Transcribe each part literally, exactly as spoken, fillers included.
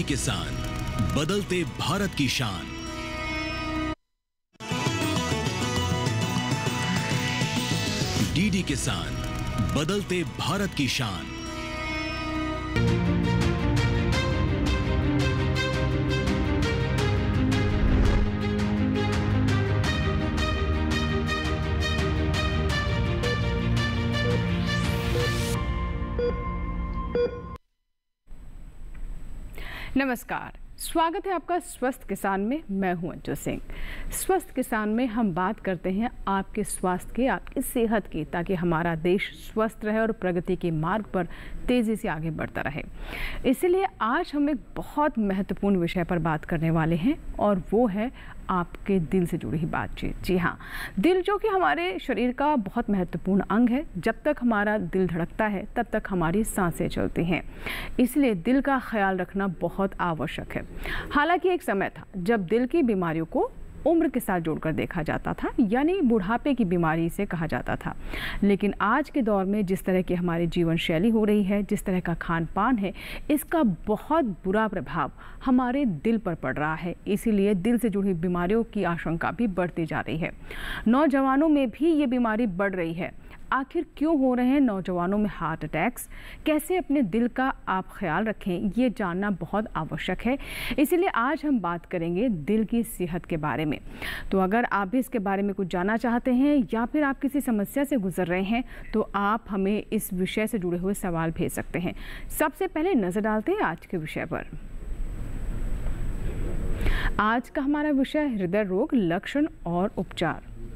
DD किसान, बदलते भारत की शान। डीडी किसान, बदलते भारत की शान। नमस्कार, स्वागत है आपका स्वस्थ किसान में। मैं हूं अंजू सिंह। स्वस्थ किसान में हम बात करते हैं आपके स्वास्थ्य की, आपकी सेहत की, ताकि हमारा देश स्वस्थ रहे और प्रगति के मार्ग पर तेज़ी से आगे बढ़ता रहे। इसलिए आज हम एक बहुत महत्वपूर्ण विषय पर बात करने वाले हैं और वो है आपके दिल से जुड़ी हुई बातचीत। जी हाँ, दिल जो कि हमारे शरीर का बहुत महत्वपूर्ण अंग है। जब तक हमारा दिल धड़कता है तब तक हमारी सांसें चलती हैं। इसलिए दिल का ख्याल रखना बहुत आवश्यक है। हालांकि एक समय था जब दिल की बीमारियों को उम्र के साथ जोड़कर देखा जाता था, यानी बुढ़ापे की बीमारी से कहा जाता था। लेकिन आज के दौर में जिस तरह की हमारी जीवन शैली हो रही है, जिस तरह का खान पान है, इसका बहुत बुरा प्रभाव हमारे दिल पर पड़ रहा है। इसीलिए दिल से जुड़ी बीमारियों की आशंका भी बढ़ती जा रही है। नौजवानों में भी ये बीमारी बढ़ रही है। आखिर क्यों हो रहे हैं नौजवानों में हार्ट अटैक्स? कैसे अपने दिल का आप ख्याल रखें, ये जानना बहुत आवश्यक है। इसीलिए आज हम बात करेंगे दिल की सेहत के बारे में। तो अगर आप भी इसके बारे में कुछ जानना चाहते हैं या फिर आप किसी समस्या से गुजर रहे हैं तो आप हमें इस विषय से जुड़े हुए सवाल भेज सकते हैं। सबसे पहले नज़र डालते हैं आज के विषय पर। आज का हमारा विषय हृदय रोग, लक्षण और उपचार।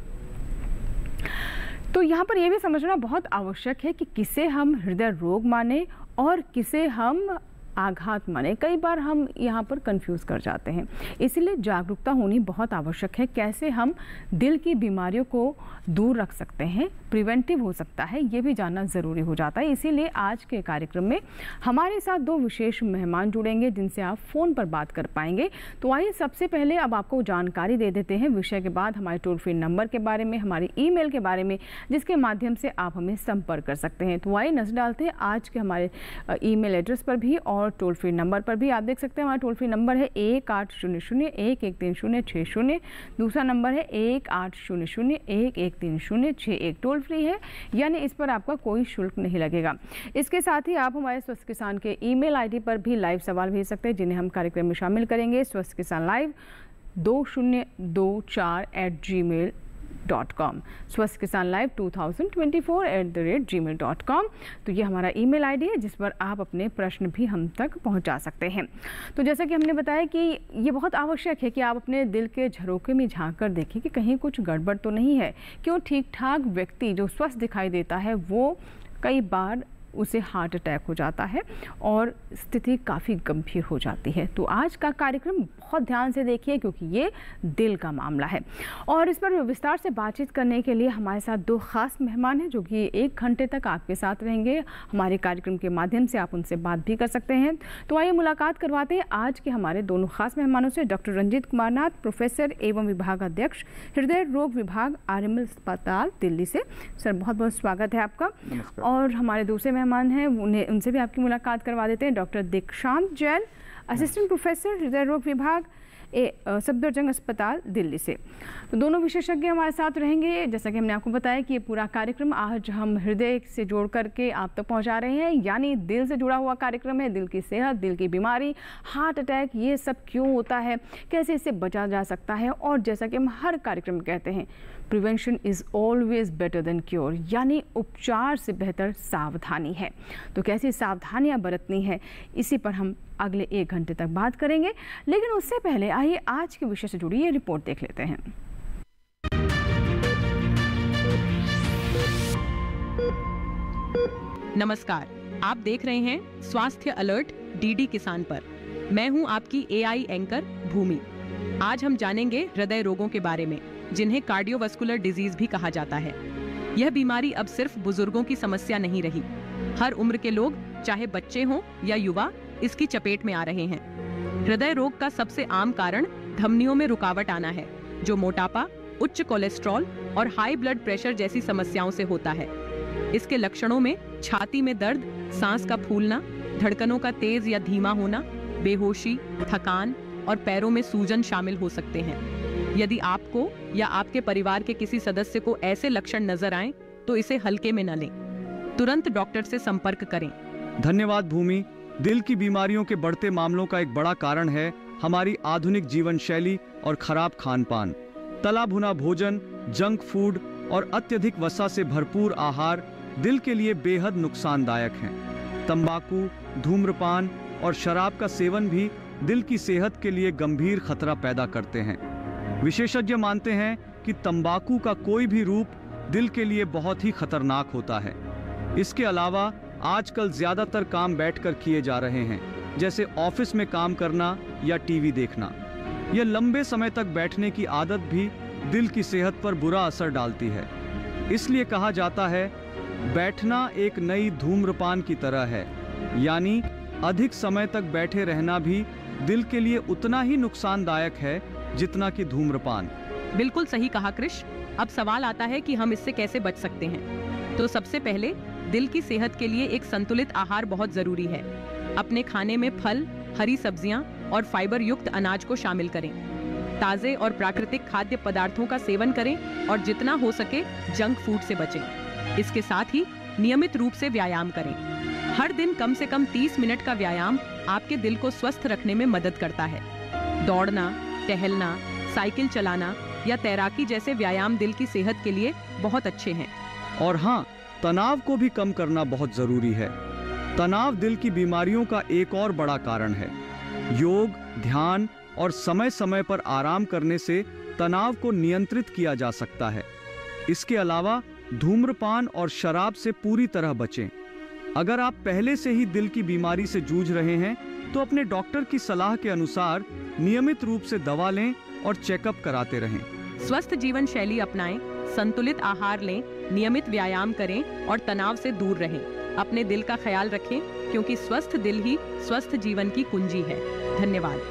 तो यहाँ पर यह भी समझना बहुत आवश्यक है कि किसे हम हृदय रोग माने और किसे हम आघात माने। कई बार हम यहाँ पर कंफ्यूज कर जाते हैं। इसलिए जागरूकता होनी बहुत आवश्यक है। कैसे हम दिल की बीमारियों को दूर रख सकते हैं, प्रिवेंटिव हो सकता है, ये भी जानना ज़रूरी हो जाता है। इसीलिए आज के कार्यक्रम में हमारे साथ दो विशेष मेहमान जुड़ेंगे जिनसे आप फ़ोन पर बात कर पाएंगे। तो आइए सबसे पहले अब आपको जानकारी दे देते हैं विषय के बाद हमारे टोल फ्री नंबर के बारे में, हमारी ईमेल के बारे में, जिसके माध्यम से आप हमें संपर्क कर सकते हैं। तो आइए नजर डालते हैं आज के हमारे ईमेल एड्रेस पर भी और टोल फ्री नंबर पर भी। आप देख सकते हैं हमारा टोल फ्री नंबर है एक आठ शून्य शून्य एक एक तीन शून्य छः शून्य। दूसरा नंबर है एक आठ शून्य शून्य एक एक तीन शून्य छः एक। टोल फ्री है, यानी इस पर आपका कोई शुल्क नहीं लगेगा। इसके साथ ही आप हमारे स्वस्थ किसान के ईमेल आईडी पर भी लाइव सवाल भेज सकते हैं, जिन्हें हम कार्यक्रम में शामिल करेंगे। स्वस्थ किसान लाइव दो शून्य दो चार at Gmail dot com, Swasth Kisan live two thousand twenty four at the rate Gmail dot com. तो ये हमारा ईमेल आईडी है जिस पर आप अपने प्रश्न भी हम तक पहुंचा सकते हैं। तो जैसा कि हमने बताया कि ये बहुत आवश्यक है कि आप अपने दिल के झरोखे में झांक कर देखें कि कहीं कुछ गड़बड़ तो नहीं है। क्यों ठीक ठाक व्यक्ति जो स्वस्थ दिखाई देता है वो कई बार उसे हार्ट अटैक हो जाता है और स्थिति काफ़ी गंभीर हो जाती है। तो आज का कार्यक्रम बहुत ध्यान से देखिए क्योंकि ये दिल का मामला है। और इस पर विस्तार से बातचीत करने के लिए हमारे साथ दो खास मेहमान हैं जो कि एक घंटे तक आपके साथ रहेंगे। हमारे कार्यक्रम के माध्यम से आप उनसे बात भी कर सकते हैं। तो आइए मुलाकात करवाते हैं आज के हमारे दोनों खास मेहमानों से। डॉक्टर रंजीत कुमार नाथ, प्रोफेसर एवं विभागाध्यक्ष, हृदय रोग विभाग, आर एम एल अस्पताल, दिल्ली से। सर बहुत बहुत स्वागत है आपका। और हमारे दूसरे मेहमान हैं, उन्हें उनसे भी आपकी मुलाकात करवा देते हैं। डॉक्टर दीक्षांत जैन, असिस्टेंट प्रोफेसर, हृदय रोग विभाग, सफदरजंग अस्पताल, दिल्ली से। तो दोनों विशेषज्ञ हमारे साथ रहेंगे। जैसा कि हमने आपको बताया कि ये पूरा कार्यक्रम आज हम हृदय से जोड़ करके आप तक पहुंचा रहे हैं, यानी दिल से जुड़ा हुआ कार्यक्रम है। दिल की सेहत, दिल की बीमारी, हार्ट अटैक, ये सब क्यों होता है, कैसे इससे बचा जा सकता है। और जैसा कि हम हर कार्यक्रम में कहते हैं, prevention is always better than cure, यानी उपचार से बेहतर सावधानी है। तो कैसी सावधानियां बरतनी है, इसी पर हम अगले एक घंटे तक बात करेंगे। लेकिन उससे पहले आइए आज के विषय से जुड़ी ये रिपोर्ट देख लेते हैं। नमस्कार, आप देख रहे हैं स्वास्थ्य अलर्ट डीडी किसान पर। मैं हूं आपकी एआई एंकर भूमि। आज हम जानेंगे हृदय रोगों के बारे में, जिन्हें कार्डियोवास्कुलर डिजीज भी कहा जाता है। यह बीमारी अब सिर्फ बुजुर्गों की समस्या नहीं रही। हर उम्र के लोग, चाहे बच्चे हों या युवा, इसकी चपेट में आ रहे हैं। हृदय रोग का सबसे आम कारण धमनियों में रुकावट आना है, जो मोटापा, उच्च कोलेस्ट्रॉल और हाई ब्लड प्रेशर जैसी समस्याओं से होता है। इसके लक्षणों में छाती में दर्द, सांस का फूलना, धड़कनों का तेज या धीमा होना, बेहोशी, थकान और पैरों में सूजन शामिल हो सकते हैं। यदि आपको या आपके परिवार के किसी सदस्य को ऐसे लक्षण नजर आएं, तो इसे हल्के में न लें। तुरंत डॉक्टर से संपर्क करें। धन्यवाद भूमि। दिल की बीमारियों के बढ़ते मामलों का एक बड़ा कारण है हमारी आधुनिक जीवन शैली और खराब खान पान। तला भुना भोजन, जंक फूड और अत्यधिक वसा से भरपूर आहार दिल के लिए बेहद नुकसानदायक हैं। तंबाकू, धूम्रपान और शराब का सेवन भी दिल की सेहत के लिए गंभीर खतरा पैदा करते हैं। विशेषज्ञ मानते हैं कि तंबाकू का कोई भी रूप दिल के लिए बहुत ही खतरनाक होता है। इसके अलावा आजकल ज्यादातर काम बैठकर किए जा रहे हैं, जैसे ऑफिस में काम करना या टीवी देखना। यह लंबे समय तक बैठने की आदत भी दिल की सेहत पर बुरा असर डालती है। इसलिए कहा जाता है, बैठना एक नई धूम्रपान की तरह है, यानी अधिक समय तक बैठे रहना भी दिल के लिए उतना ही नुकसानदायक है जितना कि धूम्रपान। बिल्कुल सही कहा कृष। अब सवाल आता है कि हम इससे कैसे बच सकते हैं। तो सबसे पहले दिल की सेहत के लिए एक संतुलित आहार बहुत जरूरी है। अपने खाने में फल, हरी सब्जियां और फाइबर युक्त अनाज को शामिल करें। ताजे और प्राकृतिक खाद्य पदार्थों का सेवन करें और जितना हो सके जंक फूड से बचें। इसके साथ ही नियमित रूप से व्यायाम करें। हर दिन कम से कम तीस मिनट का व्यायाम आपके दिल को स्वस्थ रखने में मदद करता है। दौड़ना, टहलना, साइकिल चलाना या तैराकी जैसे व्यायाम दिल की सेहत के लिए बहुत अच्छे हैं। और हाँ, तनाव को भी कम करना बहुत जरूरी है। तनाव दिल की बीमारियों का एक और बड़ा कारण है। योग, ध्यान और समय समय पर आराम करने से तनाव को नियंत्रित किया जा सकता है। इसके अलावा धूम्रपान और शराब से पूरी तरह बचें। अगर आप पहले से ही दिल की बीमारी से जूझ रहे हैं, तो अपने डॉक्टर की सलाह के अनुसार नियमित रूप से दवा लें और चेकअप कराते रहें। स्वस्थ जीवन शैली अपनाएं, संतुलित आहार लें, नियमित व्यायाम करें और तनाव से दूर रहें। अपने दिल का ख्याल रखें, क्योंकि स्वस्थ दिल ही स्वस्थ जीवन की कुंजी है। धन्यवाद।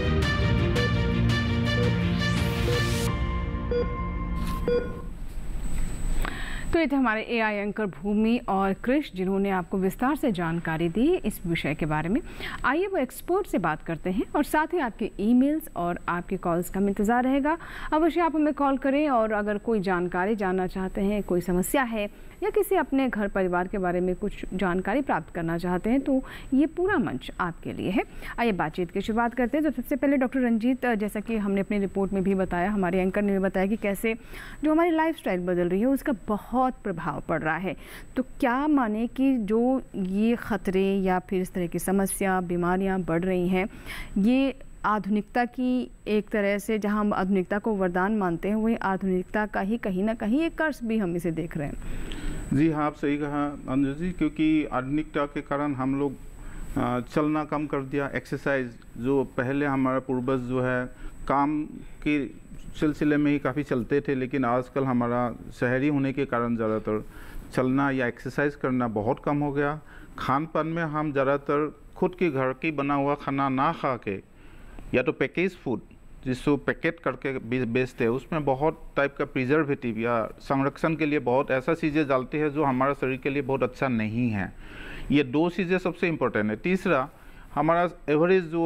तो ये थे हमारे एआई एंकर भूमि और कृष, जिन्होंने आपको विस्तार से जानकारी दी इस विषय के बारे में। आइए वो एक्सपर्ट से बात करते हैं और साथ ही आपके ईमेल्स और आपके कॉल्स का इंतज़ार रहेगा। अवश्य आप हमें कॉल करें और अगर कोई जानकारी जानना चाहते हैं, कोई समस्या है या किसी अपने घर परिवार के बारे में कुछ जानकारी प्राप्त करना चाहते हैं, तो ये पूरा मंच आपके लिए है। आइए बातचीत की शुरुआत करते हैं। तो सबसे पहले डॉक्टर रंजीत, जैसा कि हमने अपनी रिपोर्ट में भी बताया, हमारे एंकर ने भी बताया कि कैसे जो हमारी लाइफस्टाइल बदल रही है उसका बहुत प्रभाव पड़ रहा है। तो क्या माने कि जो ये खतरे या फिर इस तरह की समस्या, बीमारियां बढ़ रही हैं, ये आधुनिकता की एक तरह से, जहां हम आधुनिकता को वरदान मानते हैं, वही आधुनिकता का ही कहीं ना कहीं एक कर्ज भी हम इसे देख रहे हैं। जी हाँ, आप सही कहा अंजू जी, क्योंकि आधुनिकता के कारण हम लोग चलना कम कर दिया। एक्सरसाइज जो पहले हमारा पूर्वज जो है काम के सिलसिले में ही काफ़ी चलते थे, लेकिन आजकल हमारा शहरी होने के कारण ज़्यादातर चलना या एक्सरसाइज करना बहुत कम हो गया। खान पान में हम ज़्यादातर खुद के घर की बना हुआ खाना ना खा के या तो पैकेज फूड जिसको पैकेट करके बेचते हैं, उसमें बहुत टाइप का प्रिजर्वेटिव या संरक्षण के लिए बहुत ऐसा चीज़ें डालते हैं जो हमारा शरीर के लिए बहुत अच्छा नहीं है। ये दो चीज़ें सबसे इम्पोर्टेंट है। तीसरा, हमारा एवरेज जो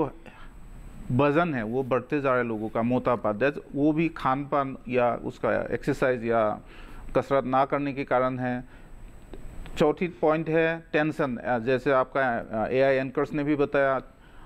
वजन है वो बढ़ते जा रहे लोगों का, मोटापा, दैट वो भी खान पान या उसका एक्सरसाइज या कसरत ना करने के कारण है। चौथी पॉइंट है टेंशन, जैसे आपका एआई एंकर्स ने भी बताया,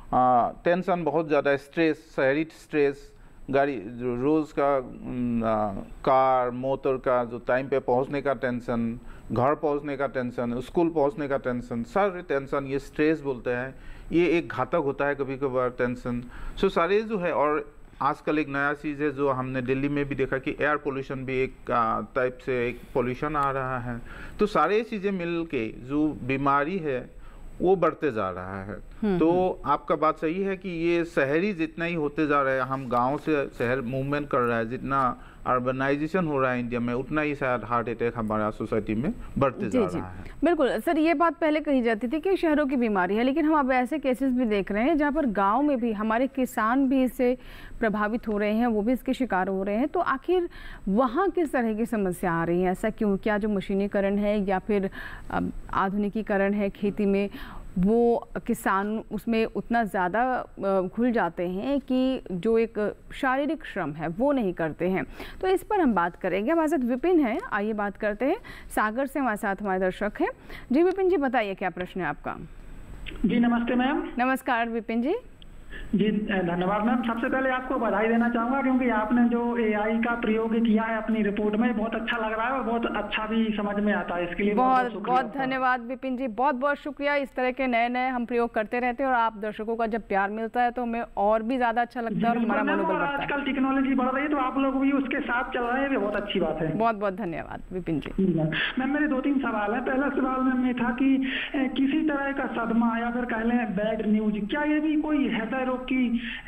टेंशन बहुत ज़्यादा, स्ट्रेस, शहरी स्ट्रेस, गाड़ी रोज़ का आ, कार मोटर का जो टाइम पे पहुंचने का टेंशन, घर पहुंचने का टेंशन, स्कूल पहुंचने का टेंशन, सारे टेंशन, ये स्ट्रेस बोलते हैं। ये एक घातक होता है कभी कभार टेंशन। सो सारे जो है, और आजकल एक नया चीज़ है जो हमने दिल्ली में भी देखा कि एयर पोल्यूशन भी एक टाइप से एक पोल्यूशन आ रहा है। तो सारे चीज़ें मिल के जो बीमारी है वो बढ़ते जा रहा है। तो आपका बात सही है कि ये शहरी जितना ही होते जा रहे हैं, हम गांव से शहर मूवमेंट कर रहा है, जितना अर्बनाइजेशन हो रहा है इंडिया में, उतना ही शायद हार्ट अटैक हमारा सोसाइटी में बढ़ते जा रहा है। बिल्कुल सर, ये बात पहले कही जाती थी कि शहरों की बीमारी है, लेकिन हम अब ऐसे केसेस भी देख रहे हैं जहाँ पर गांव में भी हमारे किसान भी इससे प्रभावित हो रहे हैं, वो भी इसके शिकार हो रहे हैं। तो आखिर वहाँ किस तरह की समस्या आ रही है? ऐसा क्यों? क्या जो मशीनीकरण है या फिर आधुनिकीकरण है खेती में, वो किसान उसमें उतना ज़्यादा घुल जाते हैं कि जो एक शारीरिक श्रम है वो नहीं करते हैं। तो इस पर हम बात करेंगे। हमारे साथ विपिन है, आइए बात करते हैं। सागर से हमारे साथ हमारे दर्शक हैं। जी विपिन जी, बताइए क्या प्रश्न है आपका। जी नमस्ते मैम। नमस्कार विपिन जी। जी धन्यवाद मैम। सबसे पहले आपको बधाई देना चाहूँगा क्योंकि आपने जो एआई का प्रयोग किया है अपनी रिपोर्ट में बहुत अच्छा लग रहा है और बहुत अच्छा भी समझ में आता है। इसके लिए बहुत बहुत, बहुत धन्यवाद विपिन जी, बहुत बहुत शुक्रिया। इस तरह के नए नए हम प्रयोग करते रहते हैं और आप दर्शकों का जब प्यार मिलता है तो हमें और भी ज़्यादा अच्छा लगता है और हमारा मनोबल बढ़ता है। आजकल टेक्नोलॉजी बढ़ रही है तो आप लोग भी उसके साथ चल रहे हैं, बहुत अच्छी बात है। बहुत बहुत धन्यवाद विपिन जी। मैम मेरे दो तीन सवाल है। पहला सवाल मैम ये था कि किसी तरह का सदमा या फिर कह लें बैड न्यूज, क्या ये भी कोई हृदय रोग की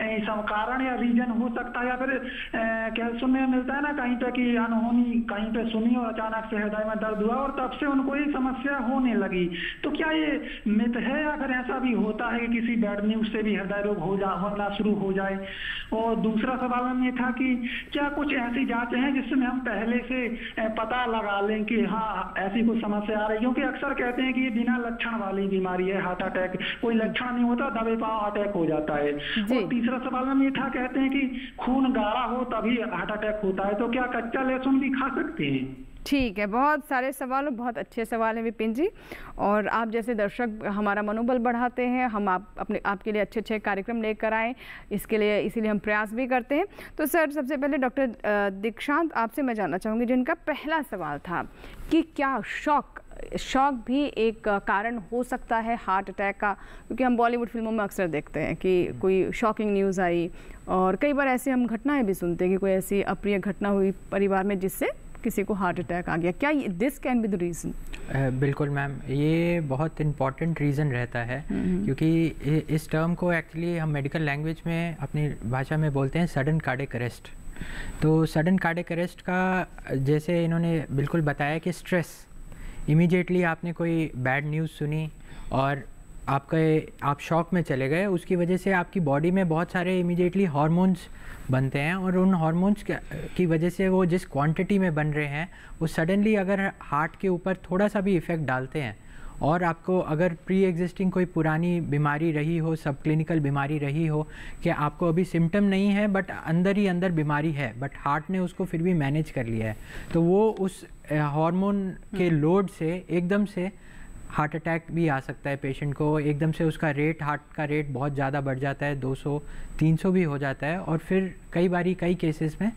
कारण या रीजन हो सकता है? या फिर क्या सुनने में मिलता है ना कहीं पे कि अनहोनी कहीं पे सुनी और अचानक से हृदय में दर्द हुआ और तब से उनको ये समस्या होने लगी, तो क्या ये मिथ है या फिर ऐसा भी होता है कि किसी बैड न्यूज से भी हृदय रोग हो जा होना शुरू हो जाए? और दूसरा सवाल में ये था कि क्या कुछ ऐसी जांचें हैं जिसमें हम पहले से पता लगा लें कि हाँ ऐसी कुछ समस्या आ रही है? क्योंकि अक्सर कहते हैं कि ये बिना लक्षण वाली बीमारी है, हार्ट अटैक, कोई लक्षण नहीं होता दबे पांव अटैक हो जाता है। और तीसरा सवाल में ये था, कहते हैं कि खून गाढ़ा हो तभी हार्ट अटैक होता है, तो क्या कच्चा लहसुन भी खा सकते हैं? ठीक है, बहुत सारे सवाल और बहुत अच्छे सवाल हैं विपिन जी, और आप जैसे दर्शक हमारा मनोबल बढ़ाते हैं, हम आप अपने आपके लिए अच्छे अच्छे कार्यक्रम लेकर आएँ, इसके लिए इसीलिए हम प्रयास भी करते हैं। तो सर सबसे पहले डॉक्टर दीक्षांत आपसे मैं जानना चाहूँगी, जिनका पहला सवाल था कि क्या शॉक शॉक भी एक कारण हो सकता है हार्ट अटैक का, क्योंकि हम बॉलीवुड फिल्मों में अक्सर देखते हैं कि कोई शॉकिंग न्यूज़ आई और कई बार ऐसी हम घटनाएं भी सुनते हैं कि कोई ऐसी अप्रिय घटना हुई परिवार में जिससे किसी को हार्ट अटैक आ गया। क्या this can be the reason? बिल्कुल मैम, ये बहुत इम्पॉर्टेंट रीज़न रहता है क्योंकि इस टर्म को एक्चुअली हम मेडिकल लैंग्वेज में अपनी भाषा में बोलते हैं सडन कार्डियक अरेस्ट। तो सडन कार्डियक अरेस्ट का जैसे इन्होंने बिल्कुल बताया कि स्ट्रेस, इमीडिएटली आपने कोई बैड न्यूज़ सुनी और आपके आप शॉक में चले गए, उसकी वजह से आपकी बॉडी में बहुत सारे इमीडिएटली हार्मोन्स बनते हैं और उन हार्मोन्स की वजह से वो जिस क्वांटिटी में बन रहे हैं वो सडनली अगर हार्ट के ऊपर थोड़ा सा भी इफ़ेक्ट डालते हैं और आपको अगर प्री एग्जिस्टिंग कोई पुरानी बीमारी रही हो, सब क्लिनिकल बीमारी रही हो कि आपको अभी सिम्टम नहीं है बट अंदर ही अंदर बीमारी है बट हार्ट ने उसको फिर भी मैनेज कर लिया है, तो वो उस हार्मोन के लोड से एकदम से हार्ट अटैक भी आ सकता है पेशेंट को। एकदम से उसका रेट, हार्ट का रेट बहुत ज़्यादा बढ़ जाता है, दो सौ तीन सौ भी हो जाता है और फिर कई बारी कई केसेस में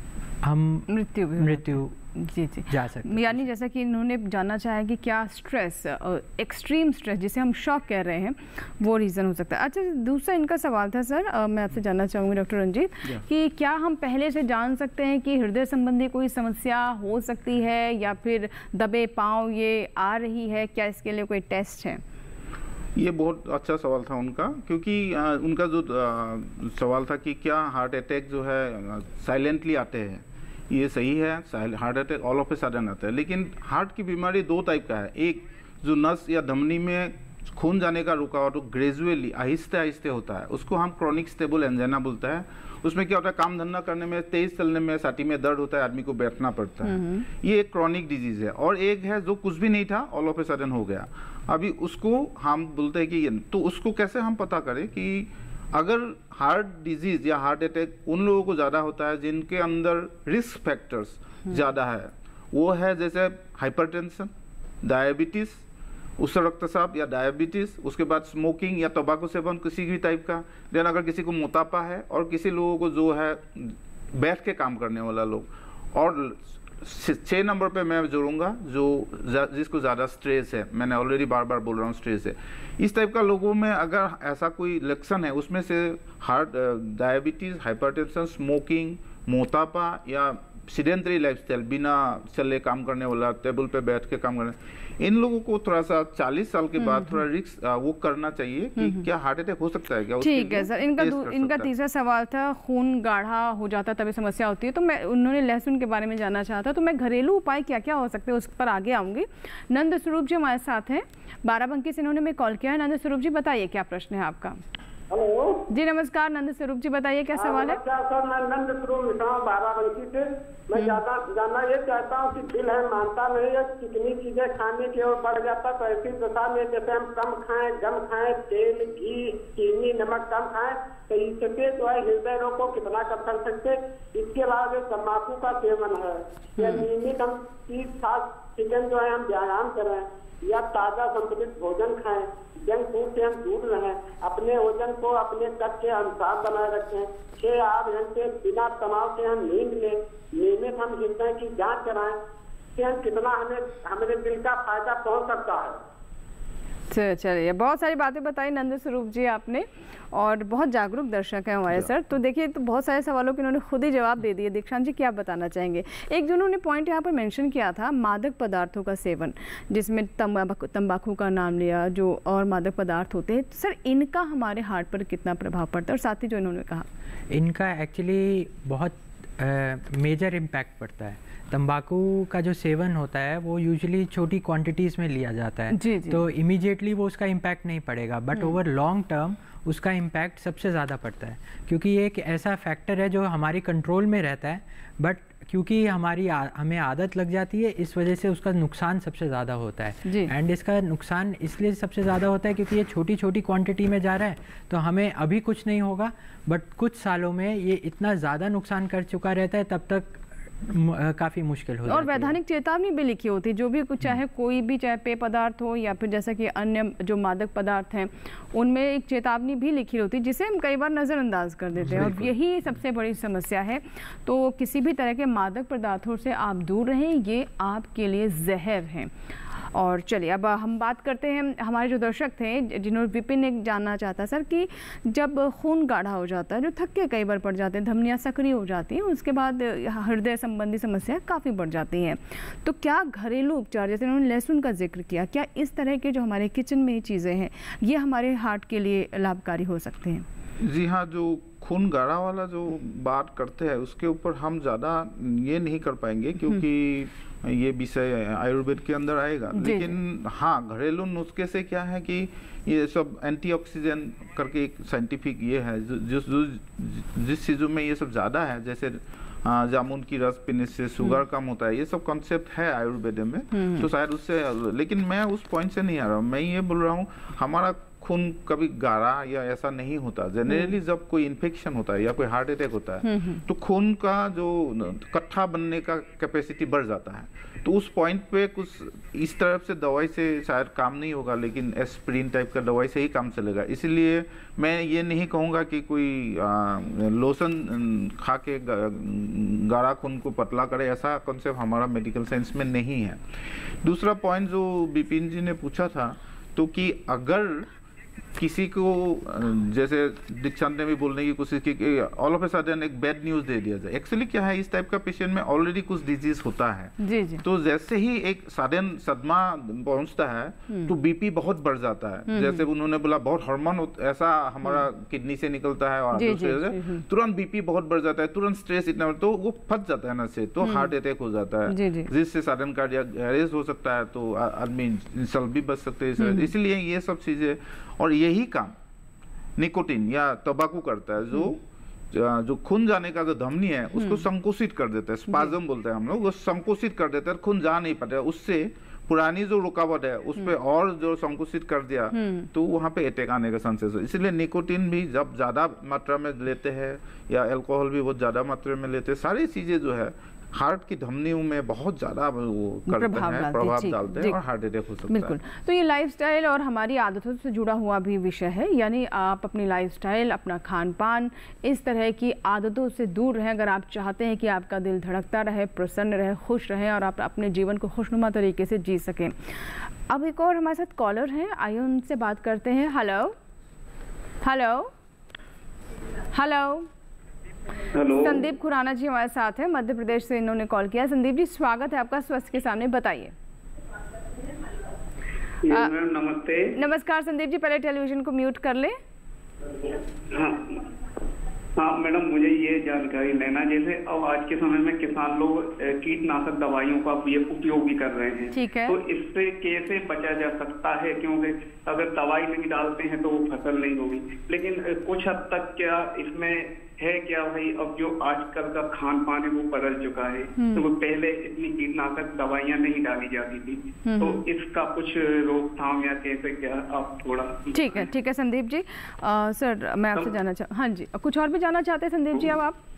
हम मृत्यु मृत्यु जी जी जा सकते। यानी जैसा कि इन्होंने जानना चाहा कि क्या स्ट्रेस, एक्सट्रीम स्ट्रेस जिसे हम शॉक कह रहे हैं, वो रीज़न हो सकता है। अच्छा, दूसरा इनका सवाल था सर, आ, मैं आपसे जानना चाहूँगी डॉक्टर रंजीत कि क्या हम पहले से जान सकते हैं कि हृदय संबंधी कोई समस्या हो सकती है या फिर दबे पाँव ये आ रही है? क्या इसके लिए कोई टेस्ट है? ये बहुत अच्छा सवाल था उनका, क्योंकि आ, उनका जो आ, सवाल था कि क्या हार्ट अटैक जो है साइलेंटली आते हैं, ये सही है, heart attack all of a sudden आता है, लेकिन हार्ट की बीमारी दो टाइप का है। एक जो नस या धमनी में खून जाने का रुकावट वो ग्रेजुअली आहिस्ते आहिस्ते होता है, उसको हम क्रॉनिक स्टेबल एंजाइना बोलते हैं। उसमें क्या होता है, काम धंधा करने में, तेज चलने में, छाती में दर्द होता है, आदमी को बैठना पड़ता है, ये एक क्रॉनिक डिजीज है। और एक है जो कुछ भी नहीं था, ऑल ऑफ ए सडन हो गया, अभी उसको हम बोलते हैं कि ये, तो उसको कैसे हम पता करें कि अगर हार्ट डिजीज या हार्ट अटैक उन लोगों को ज़्यादा होता है जिनके अंदर रिस्क फैक्टर्स ज़्यादा है, वो है जैसे हाइपरटेंशन, डायबिटीज़, उच्च रक्तचाप या डायबिटीज़, उसके बाद स्मोकिंग या तंबाकू सेवन किसी भी टाइप का, देन अगर किसी को मोटापा है और किसी लोगों को जो है बैठ के काम करने वाला लोग, और छः नंबर पे मैं जोड़ूंगा जो जिसको ज़्यादा स्ट्रेस है, मैंने ऑलरेडी बार बार बोल रहा हूँ स्ट्रेस है, इस टाइप का लोगों में अगर ऐसा कोई लक्षण है, उसमें से हार्ट डायबिटीज़, हाइपरटेंशन, स्मोकिंग, मोटापा या सीडेंटरी लाइफस्टाइल, बिना चले काम करने वाला, टेबल पे बैठ के काम करने, इन लोगों को थोड़ा सा चालीस साल के बाद थोड़ा रिस्क वो करना चाहिए कि क्या हार्ट अटैक हो सकता है क्या। ठीक है सर, इनका इनका तीसरा सवाल था खून गाढ़ा हो जाता तभी समस्या होती है, तो मैं उन्होंने लहसुन के बारे में जानना चाहा था, तो मैं घरेलू उपाय क्या क्या हो सकते हैं उस पर आगे आऊँगी। नंद स्वरूप जी हमारे साथ हैं, बाराबंकी से इन्होंने मैं कॉल किया है। नंद स्वरूप जी बताइए क्या प्रश्न है आपका। हेलो जी नमस्कार नंद स्वरूप जी, बताइए क्या सवाल है। सर मैं नंद स्वरूप बाराबंकी से। मैं ज्यादा जानना ये चाहता हूँ कि दिल है मानता नहीं है, कितनी चीजें खाने की ओर बढ़ जाता, तो ऐसी दशा में जैसे हम कम खाएं, गम खाएं, तेल, घी, चीनी, नमक कम खाएं, तो इससे जो है हृदय रोग को कितना कम कर सकते। इसके अलावा जो तम्बाकू का सेवन है या नियमित हम तीस सात चिकन जो है हम व्यायाम करें या ताजा संतुलित भोजन खाएं, जंक फूड से हम दूर रहें, अपने वजन को अपने कद के अनुसार बनाए रखें, छह आठ घंटे बिना तनाव के हम नींद लें, नियमित हम हृदय की जांच कराएं, कि हम कितना हमें हमारे दिल का फायदा पहुंच सकता है। चलिए, बहुत सारी बातें बताई नंद स्वरूप जी आपने, और बहुत जागरूक दर्शक हैं हमारे सर। तो देखिए, तो बहुत सारे सवालों के उन्होंने खुद ही जवाब दे दिए। दीक्षांत जी क्या बताना चाहेंगे? एक जो उन्होंने पॉइंट यहाँ पर मेंशन किया था, मादक पदार्थों का सेवन, जिसमें तंबाकू तंबाकू का नाम लिया, जो और मादक पदार्थ होते हैं, सर इनका हमारे हार्ट पर कितना प्रभाव पड़ता है? और साथ ही जो इन्होंने कहा, इनका एक्चुअली बहुत मेजर इम्पैक्ट पड़ता है। तंबाकू का जो सेवन होता है वो यूजुअली छोटी क्वांटिटीज़ में लिया जाता है, जी जी। तो इमीडिएटली वो उसका इम्पैक्ट नहीं पड़ेगा, बट ओवर लॉन्ग टर्म उसका इम्पैक्ट सबसे ज़्यादा पड़ता है, क्योंकि ये एक ऐसा फैक्टर है जो हमारी कंट्रोल में रहता है, बट क्योंकि हमारी आ, हमें आदत लग जाती है, इस वजह से उसका नुकसान सबसे ज़्यादा होता है। एंड इसका नुकसान इसलिए सबसे ज़्यादा होता है क्योंकि ये छोटी छोटी क्वांटिटी में जा रहा है, तो हमें अभी कुछ नहीं होगा, बट कुछ सालों में ये इतना ज़्यादा नुकसान कर चुका रहता है, तब तक काफ़ी मुश्किल हो जाती है। और वैधानिक चेतावनी भी लिखी होती है, जो भी कुछ चाहे कोई भी, चाहे पेय पदार्थ हो या फिर जैसा कि अन्य जो मादक पदार्थ हैं, उनमें एक चेतावनी भी लिखी होती है, जिसे हम कई बार नज़रअंदाज कर देते हैं, और यही सबसे बड़ी समस्या है। तो किसी भी तरह के मादक पदार्थों से आप दूर रहें, ये आपके लिए जहर हैं। और चलिए, अब हम बात करते हैं, हमारे जो दर्शक थे जिन्होंने विपिन एक जानना चाहता सर कि जब खून गाढ़ा हो जाता है, जो थक्के कई बार पड़ जाते हैं, धमनियाँ सक्रिय हो जाती हैं, उसके बाद हृदय संबंधी समस्याएं काफ़ी बढ़ जाती हैं, तो क्या घरेलू उपचार, जैसे उन्होंने लहसुन का जिक्र किया, क्या इस तरह के जो हमारे किचन में चीज़ें हैं ये हमारे हार्ट के लिए लाभकारी हो सकते हैं? जी हाँ, जो खून गाढ़ा वाला जो बात करते हैं उसके ऊपर हम ज़्यादा ये नहीं कर पाएंगे, क्योंकि ये विषय आयुर्वेद के अंदर आएगा। लेकिन हाँ, घरेलू नुस्खे से क्या है कि ये सब एंटीऑक्सीडेंट करके एक साइंटिफिक ये है, जिस जिस चीज़ों में ये सब ज़्यादा है, जैसे जामुन की रस पीने से शुगर कम होता है, ये सब कॉन्सेप्ट है आयुर्वेद में, तो शायद उससे, लेकिन मैं उस पॉइंट से नहीं आ रहा हूँ। मैं ये बोल रहा हूँ, हमारा खून कभी गाढ़ा या ऐसा नहीं होता। जनरली जब कोई इन्फेक्शन होता है या कोई हार्ट अटैक होता है, तो खून का जो कट्ठा बनने का कैपेसिटी बढ़ जाता है, तो उस पॉइंट पे कुछ इस तरफ से दवाई से शायद काम नहीं होगा, लेकिन एस्पिरिन टाइप का दवाई से ही काम चलेगा। इसलिए मैं ये नहीं कहूँगा कि कोई लोशन खा के गाढ़ा खून को पतला करे, ऐसा कॉन्सेप्ट हमारा मेडिकल साइंस में नहीं है। दूसरा पॉइंट जो विपिन जी ने पूछा था, तो कि अगर किसी को, जैसे दीक्षांत ने भी बोलने की कोशिश की कि ऑल ऑफ ए सडन एक बैड न्यूज दे दिया जाए। एक्चुअली क्या है, इस टाइप का पेशेंट में ऑलरेडी कुछ डिजीज होता है, जी जी। तो जैसे ही एक सडन सदमा पहुंचता है तो बीपी बहुत बढ़ जाता है। जैसे उन्होंने बोला बहुत हार्मोन ऐसा हमारा किडनी से निकलता है, और तुरंत बीपी बहुत बढ़ जाता है, तुरंत स्ट्रेस इतना, तो वो फंस जाता है ना से, तो हार्ट अटैक हो जाता है, जिससे सडन कार्डियक अरेस्ट हो सकता है, तो आदमी इंसल्ट भी बच सकते हैं। इसलिए ये सब चीजें, और यही काम निकोटीन या तंबाकू करता है, जो जो खून जाने का जो धमनी है उसको संकुचित कर देता है, स्पाज्म बोलते हैं हम लोग, वो संकुचित कर देता है, खून जा नहीं पाता, उससे पुरानी जो रुकावट है उस पर और जो संकुचित कर दिया, तो वहाँ पे अटैक आने का चांसेस है। इसलिए निकोटीन भी जब ज्यादा मात्रा में लेते हैं, या अल्कोहल भी बहुत ज्यादा मात्रा में लेते हैं, सारी चीजें जो है हार्ट की धमनियों में बहुत ज्यादा वो करते हैं, प्रभाव डालते हैं, और हार्ट अटैक हो सकता बिल्कुल। है। तो ये लाइफस्टाइल और हमारी आदतों से जुड़ा हुआ भी विषय है, यानी आप अपनी लाइफस्टाइल, अपना खान पान, इस तरह की आदतों से दूर रहें अगर आप चाहते हैं कि आपका दिल धड़कता रहे, प्रसन्न रहे, खुश रहे, और आप अपने जीवन को खुशनुमा तरीके से जी सकें। अब एक और हमारे साथ कॉलर हैं, आइए उनसे बात करते हैं। Hello hello hello hello, Sandeep Khurana ji हमारे साथ हैं, मध्य प्रदेश से इन्होंने कॉल किया। संदीप जी, स्वागत है आपका स्वास्थ्य के सामने, बताइए। मैम नमस्ते। नमस्कार संदीप जी, पहले टेलीविजन को म्यूट कर ले। हाँ हाँ मैडम, मुझे ये जानकारी लेना, जैसे अब आज के समय में किसान लोग कीटनाशक दवाइयों का उपयोग भी कर रहे हैं, ठीक है, तो इससे कैसे बचा जा सकता है? क्योंकि अगर दवाई नहीं डालते हैं तो वो फसल नहीं होगी, लेकिन कुछ हद तक क्या इसमें है क्या भाई, अब जो आजकल का खान पान है वो बदल चुका है, तो वो पहले इतनी कीटनाशक दवाइयाँ नहीं डाली जाती थी, तो इसका कुछ रोकथाम या कैसे क्या आप थोड़ा। ठीक है ठीक है संदीप जी। आ, सर मैं आपसे जानना चाह हाँ जी, कुछ और भी जानना चाहते हैं संदीप जी अब आप?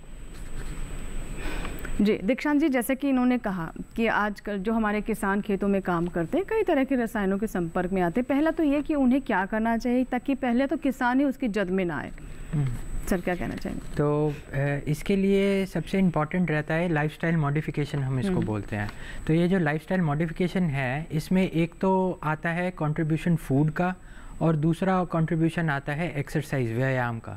जी दीक्षांत जी, जैसे कि इन्होंने कहा कि आजकल जो हमारे किसान खेतों में काम करते हैं कई तरह के रसायनों के संपर्क में आते हैं, पहला तो ये कि उन्हें क्या करना चाहिए ताकि पहले तो किसान ही उसकी जद में ना आए। सर क्या कहना चाहेंगे? तो इसके लिए सबसे इम्पॉर्टेंट रहता है लाइफस्टाइल मॉडिफिकेशन, हम इसको बोलते हैं। तो ये जो लाइफस्टाइल मॉडिफिकेशन है इसमें एक तो आता है कंट्रीब्यूशन फूड का और दूसरा कंट्रीब्यूशन आता है एक्सरसाइज, व्यायाम का।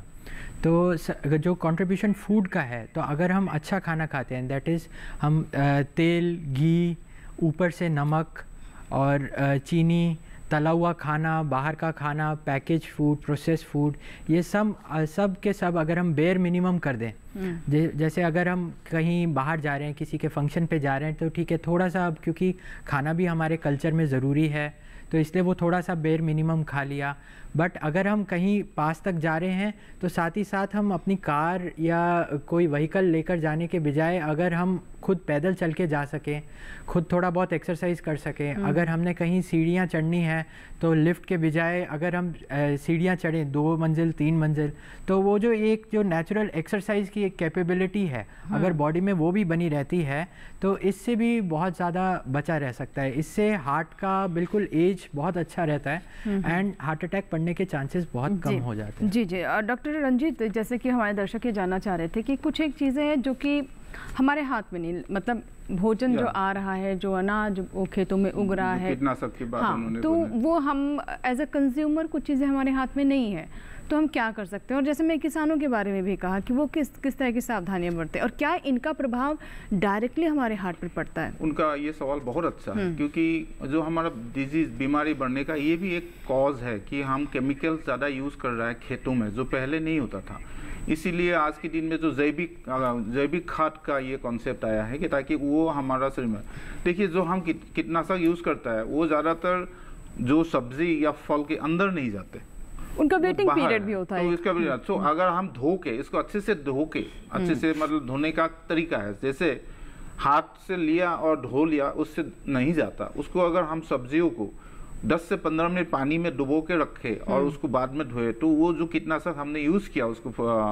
तो जो कंट्रीब्यूशन फूड का है, तो अगर हम अच्छा खाना खाते हैं, दैट इज़ हम तेल, घी, ऊपर से नमक और चीनी, तला हुआ खाना, बाहर का खाना, पैकेज फूड, प्रोसेस फूड, ये सब सब के सब अगर हम बेयर मिनिमम कर दें, जैसे अगर हम कहीं बाहर जा रहे हैं, किसी के फंक्शन पे जा रहे हैं, तो ठीक है थोड़ा सा, अब क्योंकि खाना भी हमारे कल्चर में ज़रूरी है तो इसलिए वो थोड़ा सा बेयर मिनिमम खा लिया। बट अगर हम कहीं पास तक जा रहे हैं तो साथ ही साथ हम अपनी कार या कोई व्हीकल लेकर जाने के बजाय अगर हम खुद पैदल चल के जा सकें, खुद थोड़ा बहुत एक्सरसाइज कर सकें, अगर हमने कहीं सीढ़ियाँ चढ़नी है तो लिफ्ट के बजाय अगर हम सीढ़ियाँ चढ़ें दो मंजिल तीन मंजिल, तो वो जो एक जो नेचुरल एक्सरसाइज की एक कैपेबिलिटी है, अगर बॉडी में वो भी बनी रहती है तो इससे भी बहुत ज़्यादा बचा रह सकता है। इससे हार्ट का बिल्कुल एज बहुत अच्छा रहता है एंड हार्ट अटैक पड़ने के चांसेस बहुत कम हो जाते हैं। जी जी डॉक्टर रंजीत, जैसे कि हमारे दर्शक ये जानना चाह रहे थे कि कुछ एक चीज़ें हैं जो कि हमारे हाथ में नहीं, मतलब भोजन जो आ रहा है, जो अनाज वो खेतों में उग रहा है, कीटनाशक की बात हाँ, उन्होंने तो वो हम एज अ कंज्यूमर कुछ चीज़ें हमारे हाथ में नहीं है, तो हम क्या कर सकते हैं? और जैसे मैं किसानों के बारे में भी कहा कि वो किस किस तरह की सावधानियां बरतें और क्या इनका प्रभाव डायरेक्टली हमारे हार्ट पर पड़ता है? उनका ये सवाल बहुत अच्छा है, क्योंकि जो हमारा डिजीज बीमारी बढ़ने का ये भी एक कॉज है कि हम केमिकल ज़्यादा यूज़ कर रहा है खेतों में, जो पहले नहीं होता था। इसीलिए आज के दिन में जो जैविक जैविक खाद का ये कॉन्सेप्ट आया है कि ताकि वो हमारा शरीर में, देखिए जो हम कीटनाशक यूज़ करता है वो ज़्यादातर जो सब्जी या फल के अंदर नहीं जाते, उनका वेटिंग पीरियड भी होता है। तो इसका भी तो अगर हम धो के इसको अच्छे से धो के अच्छे से मतलब धोने का तरीका है, जैसे हाथ से लिया और धो लिया उससे नहीं जाता, उसको अगर हम सब्जियों को दस से पंद्रह मिनट पानी में डुबो के रखे और उसको बाद में धोए तो वो जो कीटनाशक हमने यूज किया उसको